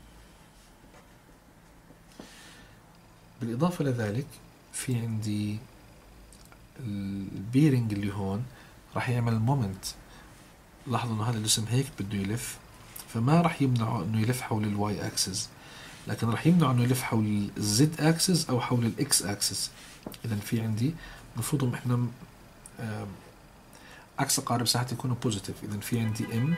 بالإضافة لذلك في عندي البيرنج اللي هون راح يعمل مومنت. لاحظوا انه هذا الجسم هيك بده يلف، فما راح يمنعه انه يلف حول الواي اكسس، لكن راح يمنعه انه يلف حول الزد اكسس او حول الاكس اكسس. اذا في عندي المفروض احنا عكس قارب ساعات يكونوا بوزيتيف. اذا في عندي ام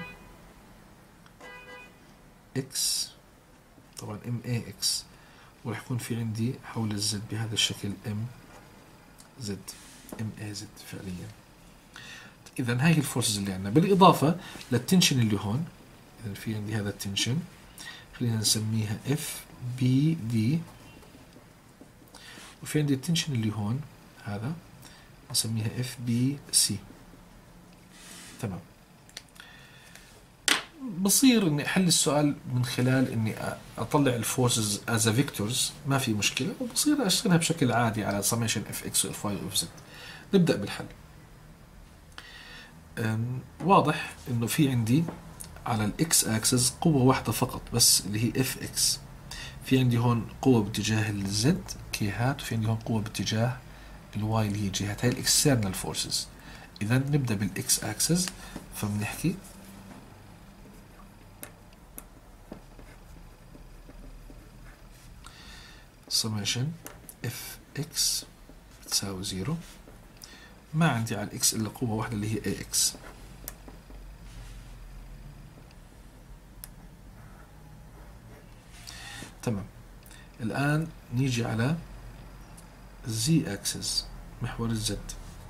اكس، طبعا ام اي اكس، وراح يكون في عندي حول الزد بهذا الشكل ام زد، ام اي زد فعليا. اذا هاي الفورسز اللي عندنا بالاضافه للتنشن اللي هون. اذا في عندي هذا التنشن خلينا نسميها اف بي دي، وفي عندي التنشن اللي هون هذا نسميها اف بي سي. تمام. بصير اني احل السؤال من خلال اني اطلع الفورسز از فيكتورز، ما في مشكله، وبصير اشتغلها بشكل عادي على سميشن اف اكس واف واي واف زد. نبدا بالحل. واضح انه في عندي على الاكس اكسس قوه واحده فقط بس اللي هي اف اكس. في عندي هون قوه باتجاه الزد كيهات، وفي عندي هون قوه باتجاه الواي اللي هي جهات. هاي الاكسترنال فورسز. اذا نبدا بالاكس اكسس، فبنحكي summation اف اكس بتساوي 0. ما عندي على الاكس الا قوه واحده اللي هي اي اكس. تمام. الان نيجي على الزي اكسس، محور الزد،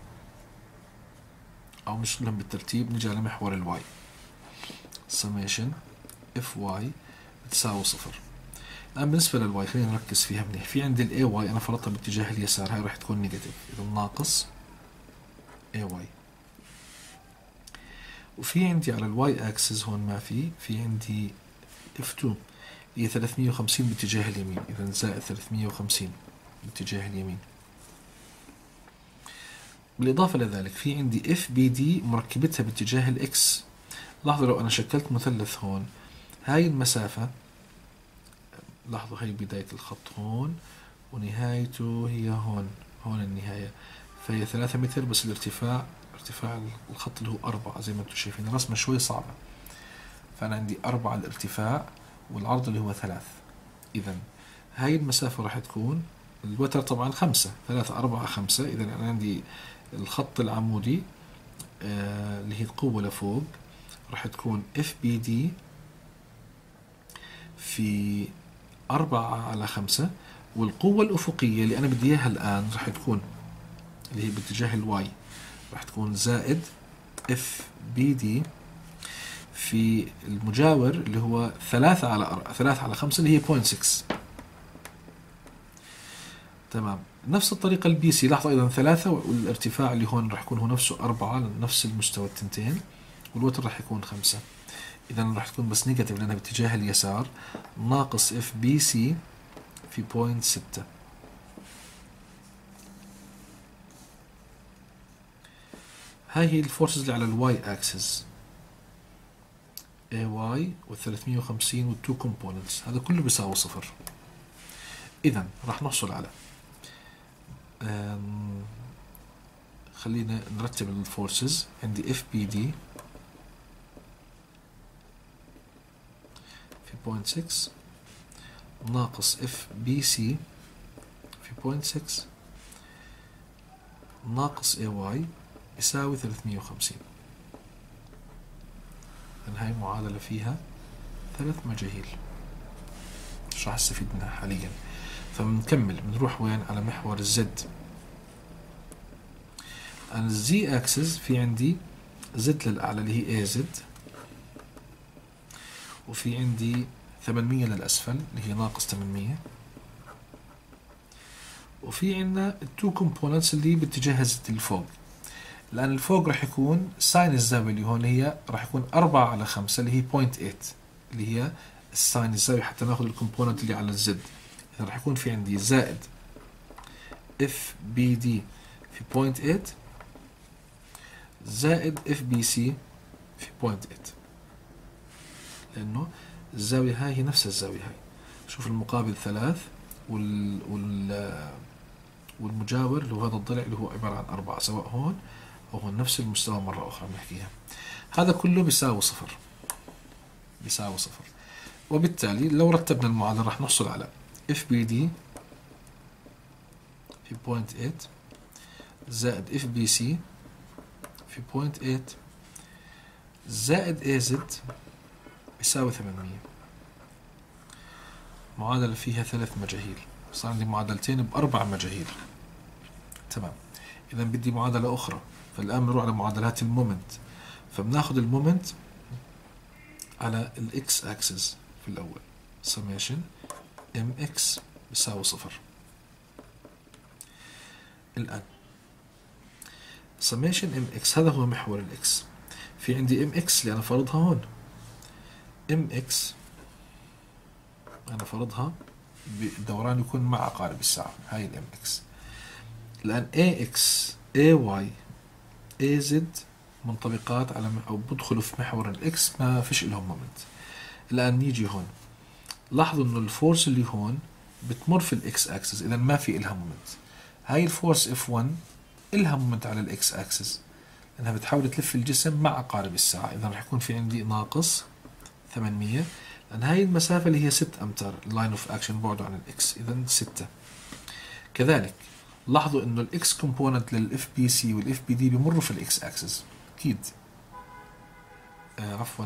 او مش كلهم بالترتيب. نيجي على محور الواي، summation اف واي بتساوي 0. الآن بالنسبة للواي خلينا نركز فيها منيح. في عندي الاي واي أنا فرضتها باتجاه اليسار، هاي راح تكون نيجاتيف، إذا ناقص اي واي. وفي عندي على الواي اكسس هون ما في عندي اف 2 هي 350 باتجاه اليمين، إذا زائد 350 باتجاه اليمين. بالإضافة لذلك في عندي اف بي دي مركبتها باتجاه الاكس. لاحظوا لو أنا شكلت مثلث هون، هاي المسافة، لاحظوا هاي بداية الخط هون ونهايته هي هون، هون النهاية. فهي 3 متر بس الارتفاع، ارتفاع الخط اللي هو 4 زي ما انتم شايفين. الرسمة شوي صعبة. فأنا عندي 4 الارتفاع والعرض اللي هو 3. إذا هاي المسافة راح تكون الوتر طبعا 5 3 4 5. إذا أنا عندي الخط العمودي اللي هي القوة لفوق راح تكون اف بي دي في 4/5، والقوة الأفقية اللي أنا بدي إياها الآن راح تكون اللي هي باتجاه الواي راح تكون زائد اف بي دي في المجاور اللي هو 3/5 اللي هي 0.6. تمام. نفس الطريقة البي سي، لاحظوا أيضا 3 والارتفاع اللي هون راح يكون هو نفسه 4 نفس المستوى التنتين، والوتر راح يكون 5. إذا راح تكون بس نيجاتيف لأنها باتجاه اليسار، ناقص اف بي سي في 0.6. هاي هي الفورسز اللي على الواي اكسس، اي واي وال350 والتو كومبوننتس، هذا كله بيساوي 0. إذا راح نحصل على خلينا نرتب الفورسز. عندي اف بي دي في 0.6 ناقص اف بي سي في 0.6 ناقص اي واي يساوي 350. لأن هاي معادلة فيها 3 مجاهيل، مش راح استفيد منها حاليا. فبنكمل بنروح وين؟ على محور الزد. أنا الزي اكسس في عندي زد للأعلى اللي هي اي زد، وفي عندي 800 للأسفل اللي هي ناقص 800، وفي عندنا التو كومبوننتس اللي باتجاه زد اللي فوق. لأن الفوق راح يكون ساين الزاوية اللي هون هي راح يكون 4/5 اللي هي 0.8 اللي هي الساين الزاوية حتى ناخذ الكومبوننت اللي على الزد. إذا راح يكون في عندي زائد اف بي دي في 0.8 زائد اف بي سي في 0.8، لأنه الزاوية هاي هي نفس الزاوية هاي. شوف المقابل 3 والمجاور اللي هو هذا الضلع اللي هو عبارة عن 4، سواء هون أو هون نفس المستوى مرة أخرى بنحكيها. هذا كله بيساوي 0 بيساوي 0. وبالتالي لو رتبنا المعادلة راح نحصل على اف بي دي في 0.8 زائد اف بي سي في 0.8 زائد اي زد يساوي 800. معادلة فيها 3 مجاهيل، صار عندي معادلتين ب4 مجاهيل. تمام. إذا بدي معادلة أخرى، فالآن بنروح على معادلات المومنت. فبناخذ المومنت على الاكس اكسس في الأول، سميشن ام اكس بيساوي 0. الآن سميشن ام اكس هذا هو محور الاكس. في عندي ام اكس اللي أنا فرضها هون، ام اكس أنا فرضها بالدوران يكون مع عقارب الساعة، هاي الام اكس. الآن اي اكس اي واي اي زد منطبقات على أو بدخلوا في محور الاكس، ما فيش لهم مومنت. الآن نيجي هون، لاحظوا إنه الفورس اللي هون بتمر في الاكس اكسس، إذا ما في إلها مومنت. هاي الفورس اف 1 إلها مومنت على الاكس اكسس لأنها بتحاول تلف الجسم مع عقارب الساعة. إذا رح يكون في عندي ناقص 800، لأن هاي المسافة اللي هي 6 أمتار اللاين اوف اكشن بعده عن الاكس، إذا 6. كذلك لاحظوا إنه الاكس كومبوننت للاف بي سي والاف بي دي بمروا في الاكس اكسس أكيد. عفوا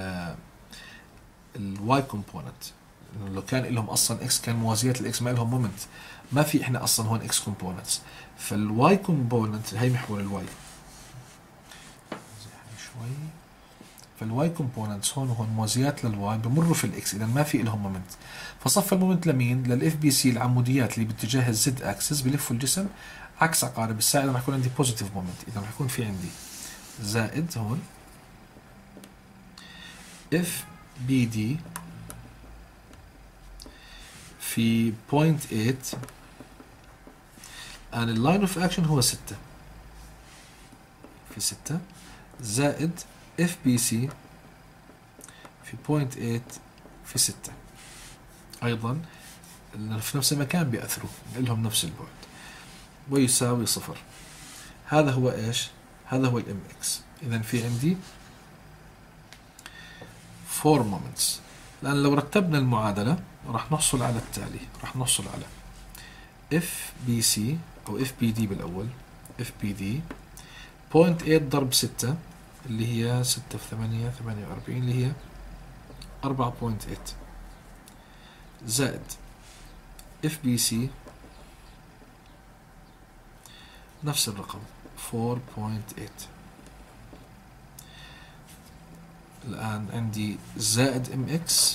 الواي كومبوننت، لو كان لهم اصلا اكس كان موازيات الاكس ما لهم مومنت. ما في احنا اصلا هون اكس كومبوننتس، فالواي كومبوننت هي محور الواي شوي. فالواي كومبوننتس هون وهون موازيات للواي بمروا في الاكس، اذا ما في لهم مومنت. فصف المومنت لمين؟ للاف بي سي العموديات اللي باتجاه الزد اكسس بلفوا الجسم عكس عقارب الساعه. اذا راح يكون عندي بوزيتيف مومنت، اذا راح يكون في عندي زائد هون اف بي دي في 0.8. الآن اللاين اوف اكشن هو 6 في 6 زائد اف بي سي في 0.8 في 6. أيضا في نفس المكان بيأثروا لهم نفس البعد ويساوي 0. هذا هو إيش؟ هذا هو الام اكس. إذا في عندي 4 moments. لأن لو رتبنا المعادلة راح نحصل على التالي، راح نحصل على اف بي سي أو اف بي دي بالأول، اف بي دي 0.8 ضرب 6 اللي هي 6 في 8 48 اللي هي 4.8 زائد اف بي سي نفس الرقم 4.8. الآن عندي زائد ام اكس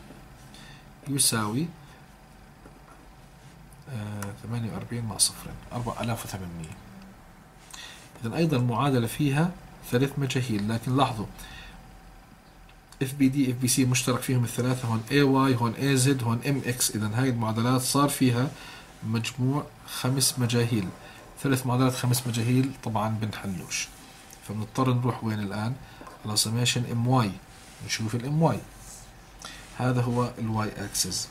يساوي 48 مع صفرين 4800. إذا أيضا المعادلة فيها 3 مجاهيل، لكن لاحظوا اف بي دي اف بي سي مشترك فيهم الثلاثة، هون اي واي هون اي زد هون ام اكس. إذا هاي المعادلات صار فيها مجموع 5 مجاهيل، 3 معادلات 5 مجاهيل طبعا بنحلوش، فبنضطر نروح وين الآن؟ على سميشن ام واي، نشوف الام واي. هذا هو الواي اكسس.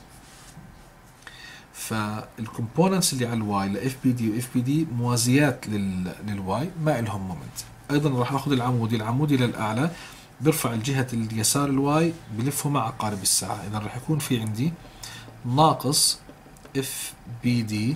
فالكومبوننتس اللي على الواي لاف بي دي واف بي دي موازيات للواي، ما لهم مومنت. ايضا راح اخذ العمودي للاعلى بيرفع الجهة اليسار الواي بلفه مع عقارب الساعة. اذا راح يكون في عندي ناقص اف بي دي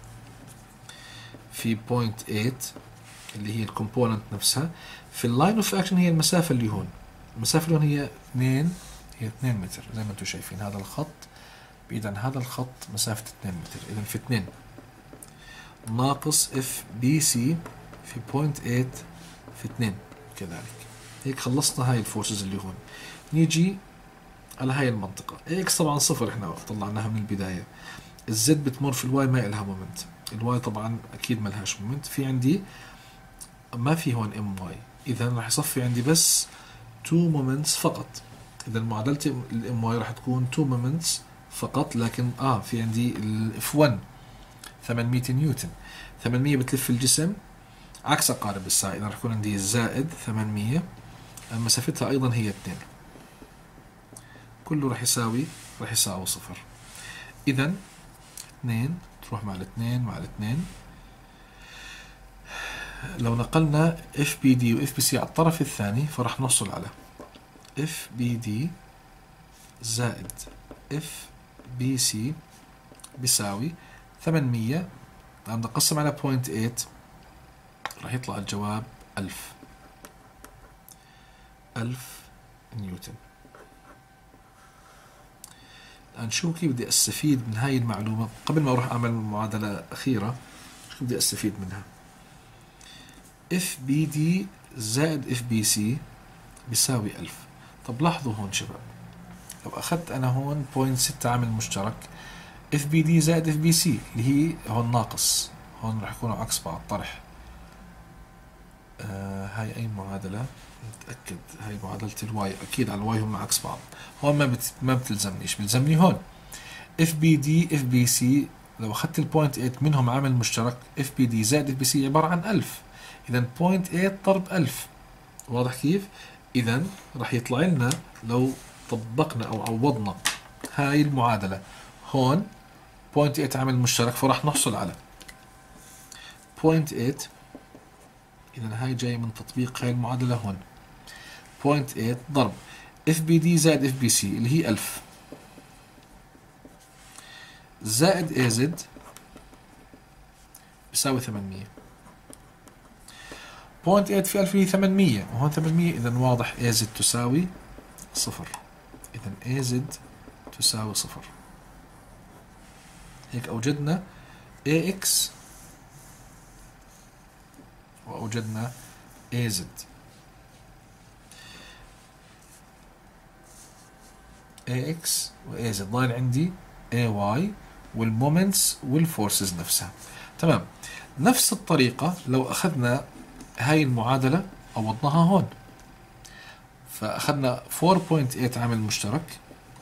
في 0.8 اللي هي الكومبوننت نفسها في اللاين اوف اكشن، هي المسافة اللي هون، المسافة اللي هون هي 2 متر زي ما انتم شايفين. هذا الخط بعيد عن هذا الخط مسافة 2 متر. إذا في 2 ناقص اف بي سي في 0.8 في 2 كذلك. هيك خلصنا هاي الفورسز اللي هون. نيجي على هاي المنطقة اكس طبعا صفر، احنا طلعناها من البداية. الزد بتمر في الواي ما إلها مومنت، الواي طبعا أكيد ما لهاش مومنت. في عندي ما في هون ام واي، إذا راح يصفي عندي بس 2 مومنتس فقط. إذا معادلة الام واي راح تكون 2 مومنتس فقط. لكن في عندي الاف 1 800 نيوتن، 800 بتلف الجسم عكس عقارب الساعة. إذا راح يكون عندي زائد 800، مسافتها أيضا هي 2، كله راح يساوي صفر. إذا 2 تروح مع الاثنين مع الاثنين. لو نقلنا اف بي دي واف بي سي على الطرف الثاني فراح نحصل على اف بي دي زائد اف بي سي بيساوي 800. عم نقسم على 0.8 راح يطلع الجواب 1000 نيوتن. الآن شو كيف بدي أستفيد من هاي المعلومة قبل ما أروح أعمل معادلة أخيرة؟ شو بدي أستفيد منها؟ اف بي دي زائد اف بي سي بيساوي 1000. طب لاحظوا هون شباب، لو أخذت أنا هون 0.6 عامل مشترك، اف بي دي زائد اف بي سي اللي هي هون ناقص، هون راح يكونوا عكس بعض طرح. هاي أي معادلة؟ متأكد هاي معادلة الواي، أكيد على الواي هم عكس بعض. هون ما بتلزمنيش، بتلزمني هون اف بي دي اف بي سي. لو أخذت ال 0.8 منهم عامل مشترك، اف بي دي زائد اف بي سي عبارة عن 1000. إذا 0.8 ضرب 1000، واضح كيف؟ إذا راح يطلع لنا لو طبقنا أو عوضنا هاي المعادلة هون 0.8 عامل مشترك، فراح نحصل على 0.8. إذا هاي جاي من تطبيق هاي المعادلة هون 0.8 ضرب اف بي دي زائد اف بي سي اللي هي 1000 زائد اي زد بيساوي 800. 0.8 في 1000 هي 800 وهون 800، إذا واضح اي زد تساوي صفر. إذا اي زد تساوي صفر. هيك أوجدنا AX وأوجدنا AZ. AX و AZ ضايل عندي AY والمومنتس والفورسز نفسها. تمام. نفس الطريقة لو أخذنا هاي المعادلة عوضناها هون، فأخذنا 4.8 عامل مشترك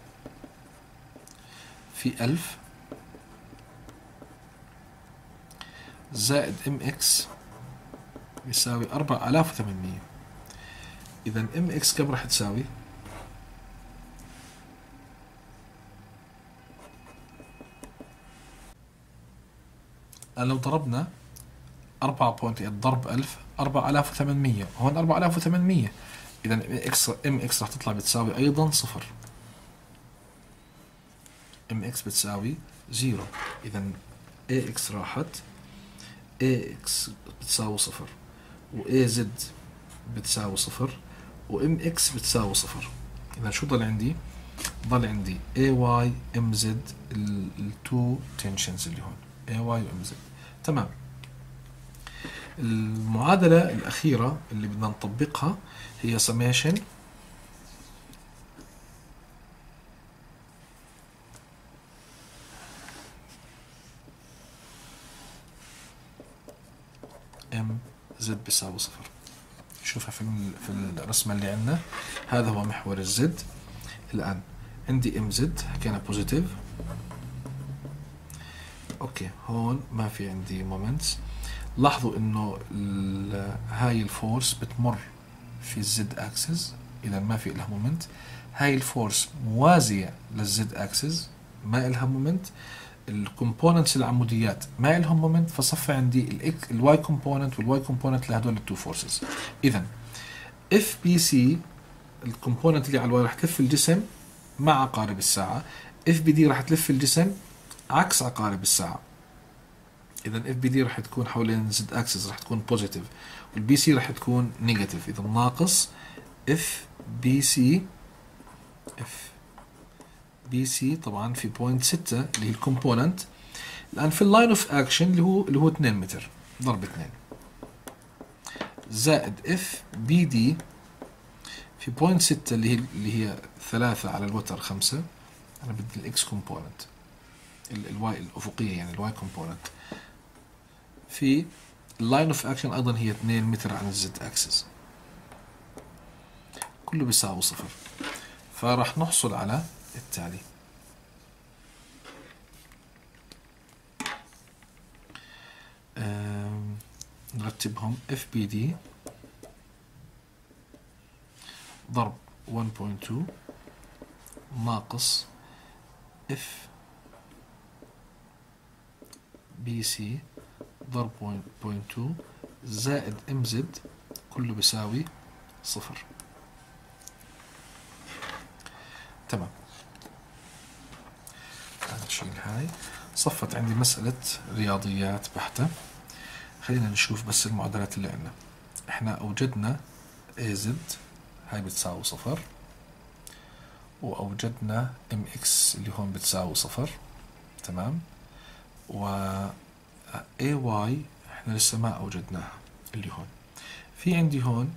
في 1000 زائد MX يساوي 4800. إذا MX كم راح تساوي؟ لو ضربنا 4.8 ضرب 1000 4800، هون 4800. إذا MX راح تطلع بتساوي أيضا صفر. ام اكس بتساوي 0. اذا اي اكس راحت، اي اكس بتساوي 0، واي زد بتساوي 0، وام اكس بتساوي 0. اذا شو ضل عندي؟ ضل عندي اي واي ام زد، التو تنشنز اللي هون اي واي وام زد. تمام. المعادلة الأخيرة اللي بدنا نطبقها هي summation ام زد بيساوي 0. شوفها في الرسمة اللي عندنا. هذا هو محور الزد. الآن عندي ام زد حكينا بوزيتيف. اوكي، هون ما في عندي مومنتس. لاحظوا انه هاي الفورس بتمر في الزد اكسس، اذا ما في لها مومنت. هاي الفورس موازية للزد اكسس، ما لها مومنت. الكومبوننتس العموديات ما لهم مومنت، فصفى عندي الواي كومبوننت والواي كومبوننت لهدول التو فورسز. اذا اف بي سي الكومبوننت اللي على الواي راح تلف الجسم مع عقارب الساعة، اف بي دي راح تلف الجسم عكس عقارب الساعة. اذا اف بي دي راح تكون حوالين زد اكسس راح تكون بوزيتيف، والبي سي راح تكون نيجاتيف. اذا ناقص اف بي سي، اف بي سي طبعا في بوينت 6 اللي هي الكومبوننت. الان في اللاين اوف اكشن اللي هو 2 متر ضرب 2 زائد اف بي دي في بوينت 6 اللي هي 3 على الوتر 5. انا بدي الاكس كومبوننت، الواي الافقيه يعني الواي كومبوننت. في اللاين اوف اكشن ايضا هي 2 متر عن الزد اكسس، كله بيساوي 0. فراح نحصل على التالي. نرتبهم. اف بي دي ضرب 1.2 ناقص اف بي سي ضرب 1.2 زائد ام زد كله بيساوي 0. تمام. نشيل هاي. صفت عندي مسألة رياضيات بحتة. خلينا نشوف بس المعادلات اللي عندنا. احنا اوجدنا اي زد هاي بتساوي 0، واوجدنا ام اكس اللي هون بتساوي 0. تمام. و اي واي احنا لسه ما اوجدناها اللي هون. في عندي هون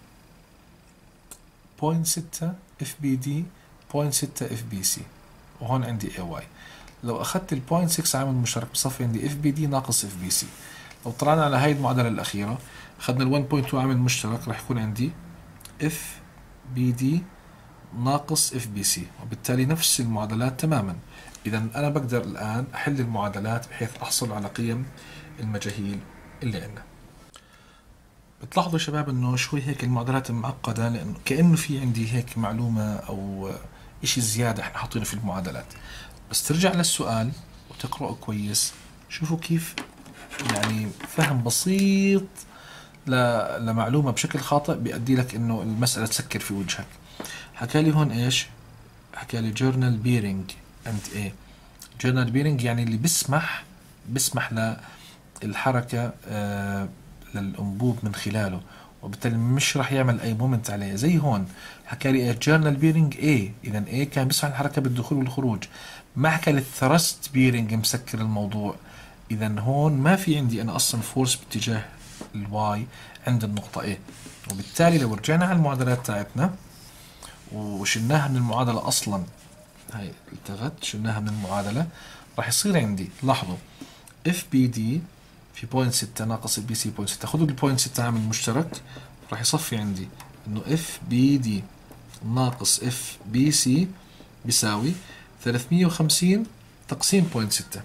0.6 اف بي دي 0.6 اف بي سي، وهون عندي اي واي. لو اخذت ال 0.6 عامل مشترك بصفي عندي اف بي دي ناقص اف بي سي. لو طلعنا على هاي المعادلة الأخيرة اخذنا ال 1.2 عامل مشترك راح يكون عندي اف بي دي ناقص اف بي سي، وبالتالي نفس المعادلات تماما. إذا أنا بقدر الآن أحل المعادلات بحيث أحصل على قيم المجاهيل اللي عندنا. بتلاحظوا شباب انه شوي هيك المعادلات معقدة، لانه كأنه في عندي هيك معلومة او اشي زيادة احنا حاطينه في المعادلات. بس ترجع للسؤال وتقرأه كويس، شوفوا كيف يعني فهم بسيط لمعلومة بشكل خاطئ بيؤدي لك انه المسألة تسكر في وجهك. حكى لي هون ايش؟ حكى لي journal bearing and ايه؟ journal bearing يعني اللي بسمح للحركة للأنبوب من خلاله، وبالتالي مش راح يعمل أي مومنت عليه. زي هون حكى لي journal bearing A، إذا A كان بيسمح الحركة بالدخول والخروج. ما حكى لي thrust bearing مسكر الموضوع. إذا هون ما في عندي أنا أصلا فورس باتجاه الواي عند النقطة A، وبالتالي لو رجعنا على المعادلات تاعتنا وشلناها من المعادلة أصلا، هاي التغت شلناها من المعادلة، راح يصير عندي لاحظوا اف بي دي في 0.6 ناقص البي سي 0.6. خذوا ال 0.6 عامل مشترك راح يصفي عندي انه اف بي دي ناقص اف بي سي بيساوي 350 تقسيم 0.6.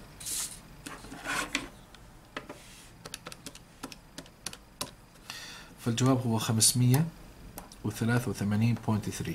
فالجواب هو 583.3.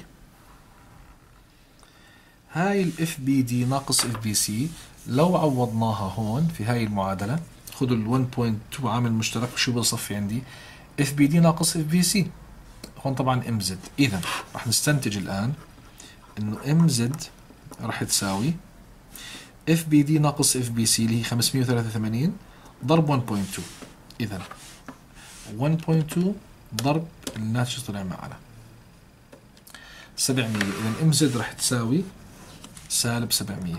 هاي الاف بي دي ناقص اف بي سي لو عوضناها هون في هاي المعادلة، خذوا ال 1.2 عامل مشترك، شو بصفي عندي؟ اف بي دي ناقص اف بي سي. هون طبعا ام زد. اذا راح نستنتج الان انه ام زد راح تساوي اف بي دي ناقص اف بي سي اللي هي 583 ضرب 1.2. اذا 1.2 ضرب الناتج طلع معنا 700. اذا ام زد راح تساوي سالب 700.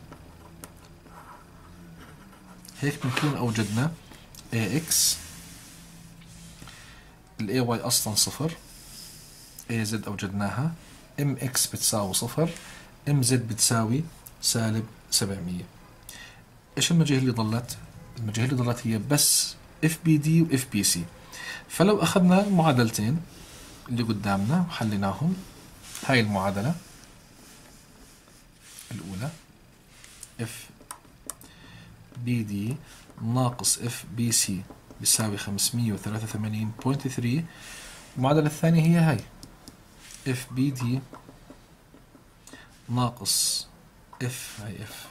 هيك بنكون اوجدنا اي اكس، الاي واي اصلا صفر، اي زد اوجدناها، ام اكس بتساوي صفر، ام زد بتساوي سالب 700. ايش المجهول اللي ضلت؟ المجهول اللي ضلت هي بس اف بي دي واف بي سي. فلو اخذنا المعادلتين اللي قدامنا وحليناهم، هاي المعادلة الأولى اف بي دي ناقص اف بي سي بيساوي 583.3. المعادلة الثانية هي هاي اف بي دي ناقص هاي اف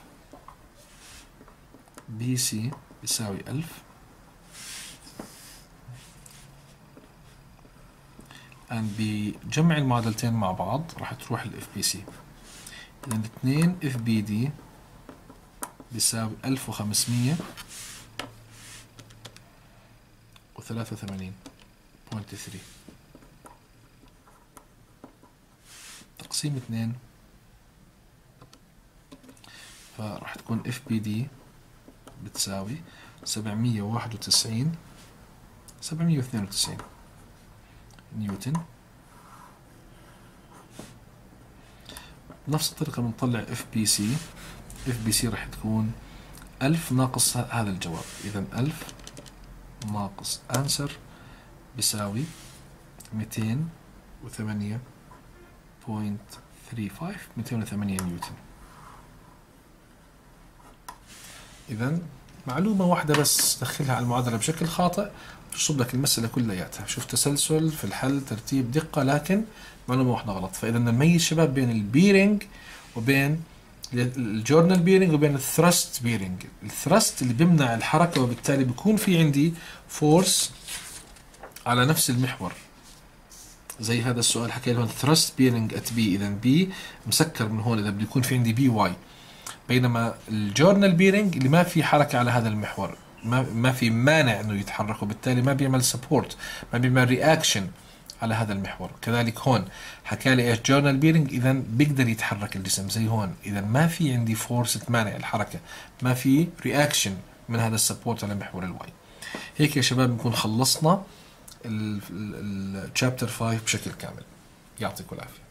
بي سي بيساوي 1000. بجمع المعادلتين مع بعض راح تروح الاف بي سي. اذا 2 اف بي دي بيساوي 1583.3 تقسيم 2، فراح تكون اف بي دي بتساوي 792 نيوتن. بنفس الطريقة بنطلع اف بي سي. اف بي سي راح تكون 1000 ناقص هذا الجواب. اذا 1000 ناقص انسر بيساوي 208.35 208 نيوتن. اذا معلومة واحدة بس دخلها على المعادلة بشكل خاطئ تشطب لك المسألة كلياتها. شوف تسلسل في الحل، ترتيب، دقة، لكن معلومة واحدة غلط. فإذا نميز شباب بين البيرنج وبين الجورنال بيرنج وبين الثرست بيرنج. الثرست اللي بيمنع الحركة، وبالتالي بيكون في عندي فورس على نفس المحور. زي هذا السؤال حكى لهم ثرست بيرنج ات بي، إذا بي مسكر من هون، إذا بده يكون في عندي بي واي. بينما الجورنال بيرنج اللي ما في حركة على هذا المحور، ما في مانع انه يتحرك، وبالتالي ما بيعمل سبورت، ما بيعمل رياكشن على هذا المحور. كذلك هون حكى لي ايش جورنال بيرنج، اذا بيقدر يتحرك الجسم زي هون. اذا ما في عندي فورس تمانع الحركة، ما في رياكشن من هذا السبورت على محور الواي. هيك يا شباب نكون خلصنا الشابتر 5 بشكل كامل. يعطيكم العافية.